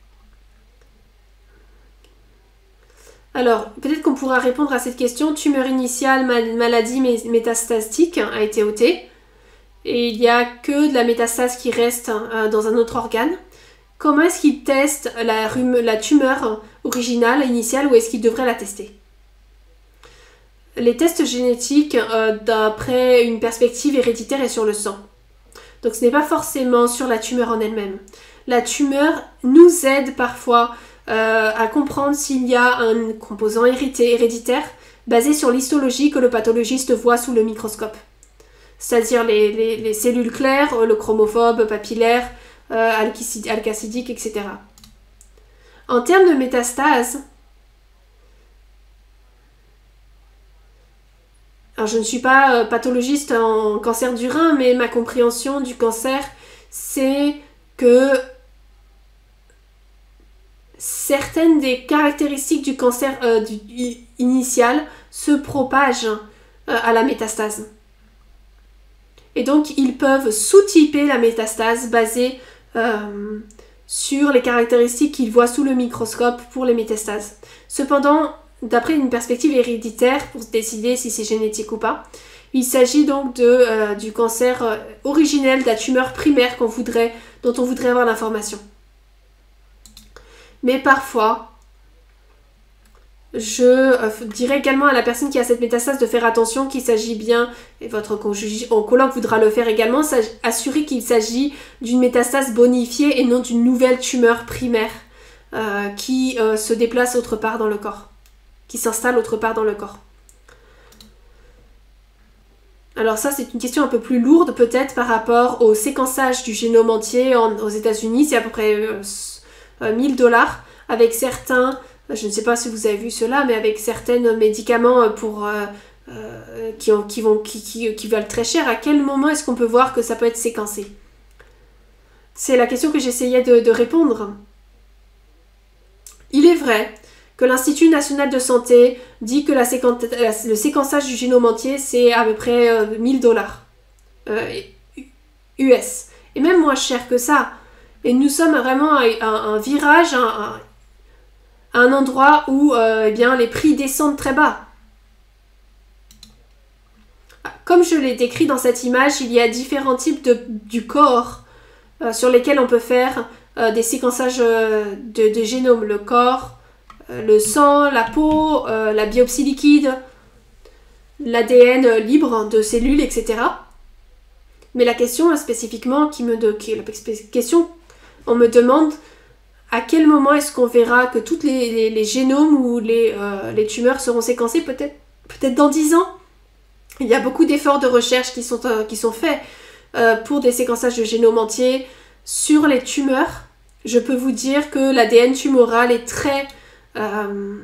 Alors, peut-être qu'on pourra répondre à cette question. Tumeur initiale, mal maladie métastatique a été ôtée. Et il n'y a que de la métastase qui reste euh, dans un autre organe. Comment est-ce qu'il teste la, la tumeur originale, initiale, ou est-ce qu'il devrait la tester? Les tests génétiques, euh, d'après une perspective héréditaire, est sur le sang. Donc ce n'est pas forcément sur la tumeur en elle-même. La tumeur nous aide parfois euh, à comprendre s'il y a un composant hérité, héréditaire basé sur l'histologie que le pathologiste voit sous le microscope. C'est-à-dire les, les, les cellules claires, le chromophobe, papillaire, euh, alcacidique, et cetera. En termes de métastase, alors je ne suis pas euh, pathologiste en cancer du rein, mais ma compréhension du cancer, c'est que certaines des caractéristiques du cancer euh, du, initial se propagent euh, à la métastase. Et donc, ils peuvent sous-typer la métastase basée euh, sur les caractéristiques qu'ils voient sous le microscope pour les métastases. Cependant, d'après une perspective héréditaire, pour décider si c'est génétique ou pas, il s'agit donc de, euh, du cancer euh, originel, de la tumeur primaire qu'on voudrait, dont on voudrait avoir l'information. Mais parfois, je euh, dirais également à la personne qui a cette métastase de faire attention qu'il s'agit bien, et votre oncologue voudra le faire également, assurer qu'il s'agit d'une métastase bonifiée et non d'une nouvelle tumeur primaire euh, qui euh, se déplace autre part dans le corps, qui s'installe autre part dans le corps. Alors ça, c'est une question un peu plus lourde peut-être par rapport au séquençage du génome entier en, aux États-Unis. C'est à peu près euh, euh, mille dollars avec certains, je ne sais pas si vous avez vu cela, mais avec certains médicaments pour, euh, euh, qui, ont, qui, vont, qui, qui, qui valent très cher. À quel moment est-ce qu'on peut voir que ça peut être séquencé? C'est la question que j'essayais de, de répondre. Il est vrai que l'Institut national de santé dit que la séquen... le séquençage du génome entier, c'est à peu près euh, mille dollars euh, U S. Et même moins cher que ça. Et nous sommes vraiment à un, un virage, à un, un endroit où euh, eh bien, les prix descendent très bas. comme je l'ai décrit dans cette image, il y a différents types de, du corps euh, sur lesquels on peut faire euh, des séquençages euh, de, de génome. Le corps, euh, le sang, la peau, euh, la biopsie liquide, l'A D N libre de cellules, et cetera. Mais la question spécifiquement, qui me de, qui, la question, on me demande à quel moment est-ce qu'on verra que tous les, les, les génomes ou les, euh, les tumeurs seront séquencés, peut-être peut-être dans dix ans. Il y a beaucoup d'efforts de recherche qui sont, euh, qui sont faits euh, pour des séquençages de génome entier sur les tumeurs. Je peux vous dire que l'A D N tumoral est très, euh,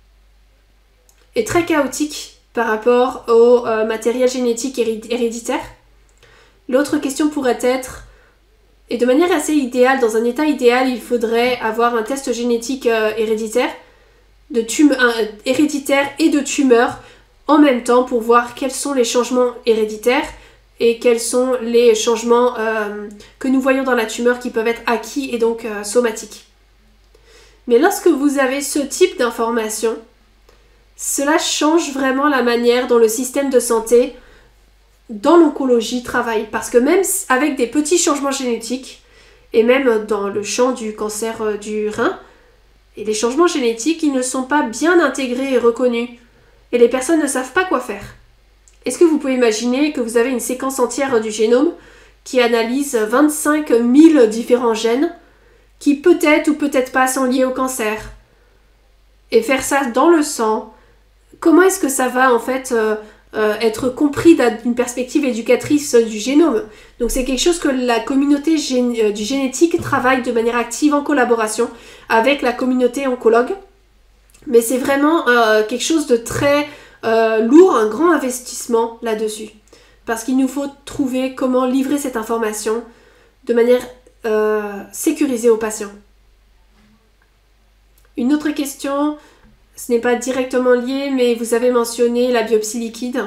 est très chaotique par rapport au euh, matériel génétique héréditaire. L'autre question pourrait être, et de manière assez idéale, dans un état idéal, il faudrait avoir un test génétique euh, héréditaire, de tum- un, euh, héréditaire et de tumeur en même temps pour voir quels sont les changements héréditaires et quels sont les changements euh, que nous voyons dans la tumeur qui peuvent être acquis et donc euh, somatiques. Mais lorsque vous avez ce type d'information, cela change vraiment la manière dont le système de santé dans l'oncologie travaille. Parce que même avec des petits changements génétiques, et même dans le champ du cancer euh, du rein, et les changements génétiques, ils ne sont pas bien intégrés et reconnus. Et les personnes ne savent pas quoi faire. Est-ce que vous pouvez imaginer que vous avez une séquence entière du génome qui analyse vingt-cinq mille différents gènes qui peut-être ou peut-être pas sont liés au cancer, et faire ça dans le sang? Comment est-ce que ça va en fait euh, euh, être compris d'une perspective éducatrice du génome? Donc c'est quelque chose que la communauté gén euh, du génétique travaille de manière active en collaboration avec la communauté oncologue. Mais c'est vraiment euh, quelque chose de très euh, lourd, un grand investissement là-dessus. Parce qu'il nous faut trouver comment livrer cette information de manière euh, sécurisée aux patients. Une autre question, ce n'est pas directement lié, mais vous avez mentionné la biopsie liquide.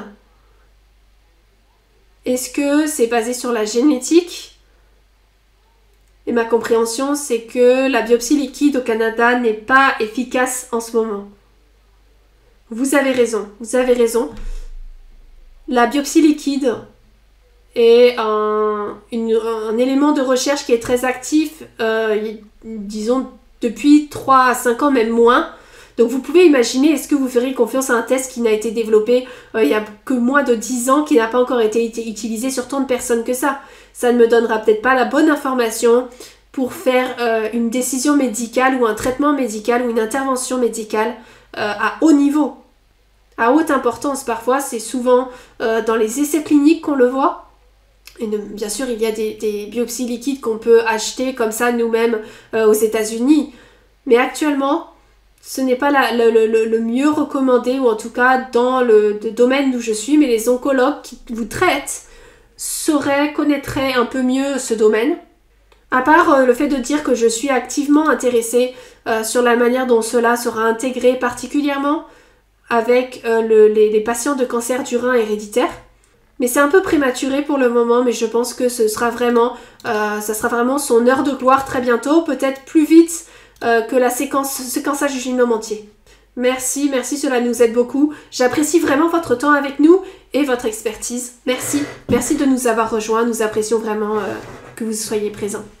Est-ce que c'est basé sur la génétique ? Et ma compréhension, c'est que la biopsie liquide au Canada n'est pas efficace en ce moment. Vous avez raison, vous avez raison. La biopsie liquide est un, une, un élément de recherche qui est très actif, euh, disons depuis trois à cinq ans, même moins. Donc vous pouvez imaginer, est-ce que vous ferez confiance à un test qui n'a été développé euh, il y a que moins de dix ans, qui n'a pas encore été utilisé sur tant de personnes que ça? Ça ne me donnera peut-être pas la bonne information pour faire euh, une décision médicale ou un traitement médical ou une intervention médicale euh, à haut niveau, à haute importance. Parfois, c'est souvent euh, dans les essais cliniques qu'on le voit. Et ne, bien sûr, il y a des, des biopsies liquides qu'on peut acheter comme ça nous-mêmes euh, aux États-Unis. Mais actuellement, ce n'est pas la, le, le, le mieux recommandé, ou en tout cas dans le, le domaine où je suis, mais les oncologues qui vous traitent sauraient, connaîtraient un peu mieux ce domaine. À part euh, le fait de dire que je suis activement intéressée euh, sur la manière dont cela sera intégré particulièrement avec euh, le, les, les patients de cancer du rein héréditaire. Mais c'est un peu prématuré pour le moment, mais je pense que ce sera vraiment, euh, ça sera vraiment son heure de gloire très bientôt, peut-être plus vite euh, que la séquence, séquençage du génome entier. Merci, merci, cela nous aide beaucoup. J'apprécie vraiment votre temps avec nous et votre expertise. Merci, merci de nous avoir rejoints, nous apprécions vraiment euh, que vous soyez présents.